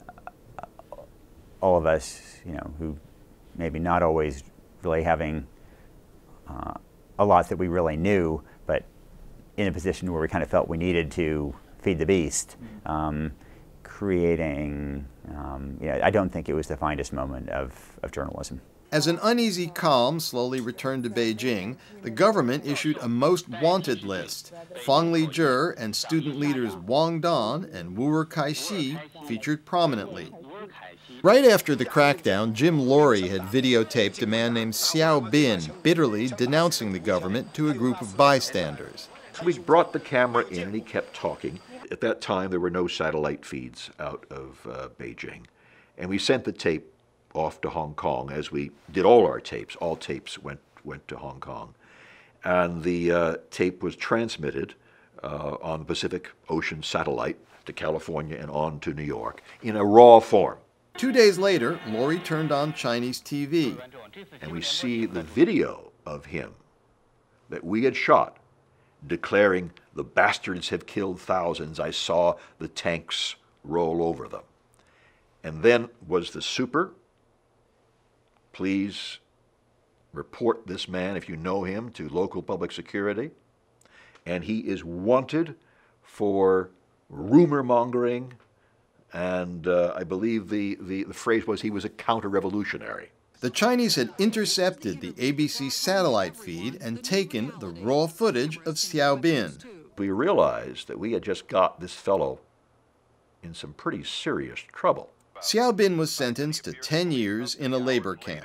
all of us, you know, who maybe not always really having a lot that we really knew, but in a position where we kind of felt we needed to feed the beast, creating, you know, I don't think it was the finest moment of journalism. As an uneasy calm slowly returned to Beijing, the government issued a most wanted list. Fang Lijie and student leaders Wang Dan and Wu Kaixi featured prominently. Right after the crackdown, Jim Laurie had videotaped a man named Xiao Bin bitterly denouncing the government to a group of bystanders. We brought the camera in and he kept talking. At that time, there were no satellite feeds out of Beijing. And we sent the tape off to Hong Kong, as we did all our tapes. All tapes went to Hong Kong. And the tape was transmitted on the Pacific Ocean satellite to California and on to New York in a raw form. 2 days later, Laurie turned on Chinese TV. And we see the video of him that we had shot, declaring, "The bastards have killed thousands. I saw the tanks roll over them." And then was the super, "Please report this man, if you know him, to local public security." And he is wanted for rumor mongering, and I believe the phrase was he was a counter-revolutionary. The Chinese had intercepted the ABC satellite feed and taken the raw footage of Xiao Bin. We realized that we had just got this fellow in some pretty serious trouble. Xiao Bin was sentenced to 10 years in a labor camp.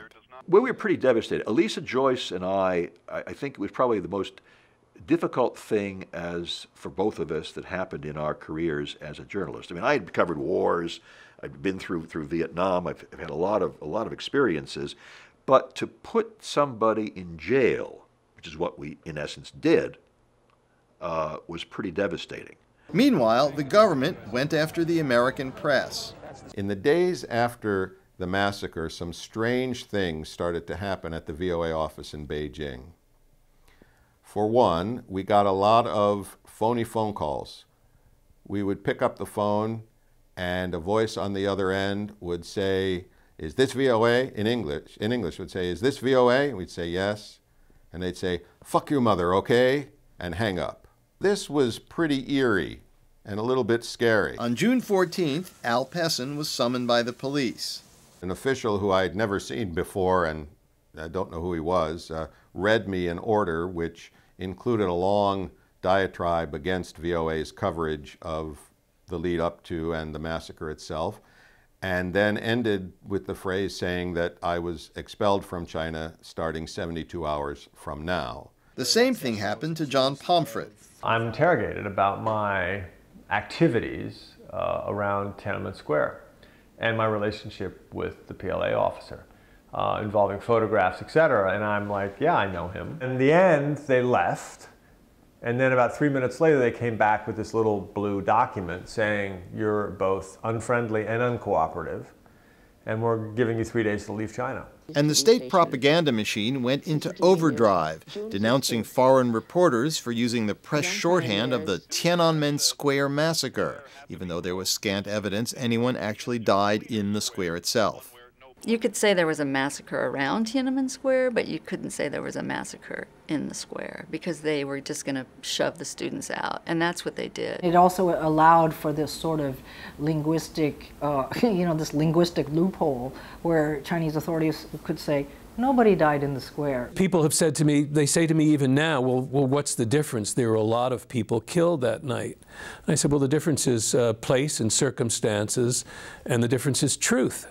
Well, we were pretty devastated. Elisa Joyce and I think it was probably the most difficult thing for both of us that happened in our careers as a journalist. I mean, I had covered wars. I've been through Vietnam. I've had a lot of experiences, but to put somebody in jail, which is what we in essence did, was pretty devastating. Meanwhile, the government went after the American press. In the days after the massacre, some strange things started to happen at the VOA office in Beijing. For one, we got a lot of phony phone calls. We would pick up the phone and a voice on the other end would say, "Is this VOA?" In English would say, "Is this VOA?" And we'd say, "Yes." And they'd say, "Fuck your mother, okay?" and hang up. This was pretty eerie and a little bit scary. On June 14th, Al Pessin was summoned by the police. An official who I'd never seen before, and I don't know who he was, read me an order which included a long diatribe against VOA's coverage of the lead up to and the massacre itself, and then ended with the phrase saying that I was expelled from China starting 72 hours from now. The same thing happened to John Pomfret. I'm interrogated about my activities around Tiananmen Square and my relationship with the PLA officer, involving photographs, etc. And I'm like, yeah, I know him. In the end, they left. And then about 3 minutes later, they came back with this little blue document saying, you're both unfriendly and uncooperative, and we're giving you 3 days to leave China. And the state propaganda machine went into overdrive, denouncing foreign reporters for using the press shorthand of the Tiananmen Square massacre, even though there was scant evidence anyone actually died in the square itself. You could say there was a massacre around Tiananmen Square, but you couldn't say there was a massacre in the square because they were just going to shove the students out, and that's what they did. It also allowed for this sort of linguistic, this linguistic loophole where Chinese authorities could say, nobody died in the square. People have said to me, they say to me even now, well, what's the difference? There were a lot of people killed that night. And I said, well, the difference is place and circumstances, and the difference is truth.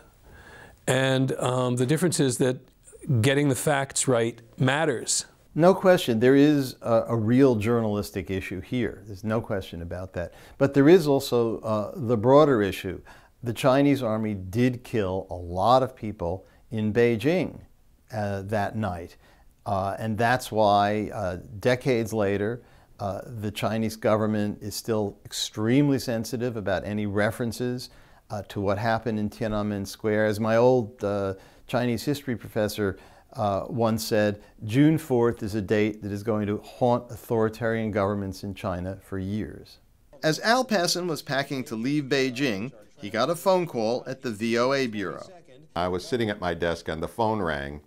And the difference is that getting the facts right matters. No question, there is a real journalistic issue here. There's no question about that. But there is also the broader issue. The Chinese army did kill a lot of people in Beijing that night. And that's why decades later, the Chinese government is still extremely sensitive about any references to what happened in Tiananmen Square. As my old Chinese history professor once said, June 4th is a date that is going to haunt authoritarian governments in China for years. As Al Pessin was packing to leave Beijing, he got a phone call at the VOA bureau. I was sitting at my desk and the phone rang,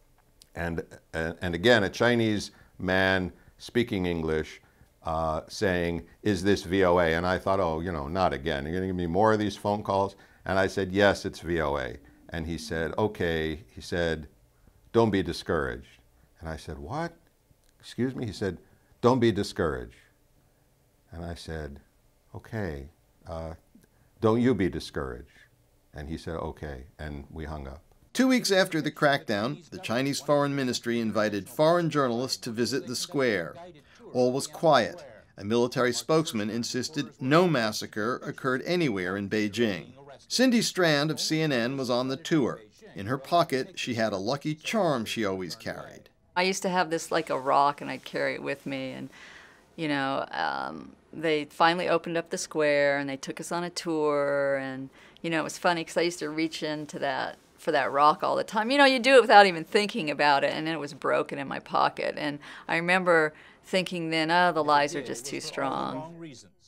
and again, a Chinese man speaking English saying, is this VOA? And I thought, oh, not again. You're going to give me more of these phone calls? And I said, yes, it's VOA. And he said, okay. He said, don't be discouraged. And I said, what? Excuse me? He said, don't be discouraged. And I said, okay, don't you be discouraged. And he said, okay, and we hung up. 2 weeks after the crackdown, the Chinese Foreign Ministry invited foreign journalists to visit the square. All was quiet. A military spokesman insisted no massacre occurred anywhere in Beijing. Cindy Strand of CNN was on the tour. In her pocket, she had a lucky charm she always carried. I used to have this like a rock, and I'd carry it with me. And, they finally opened up the square, and they took us on a tour. And, it was funny because I used to reach into for that rock all the time. You do it without even thinking about it, and then it was broken in my pocket. And I remember thinking then, oh, the lies are just too strong.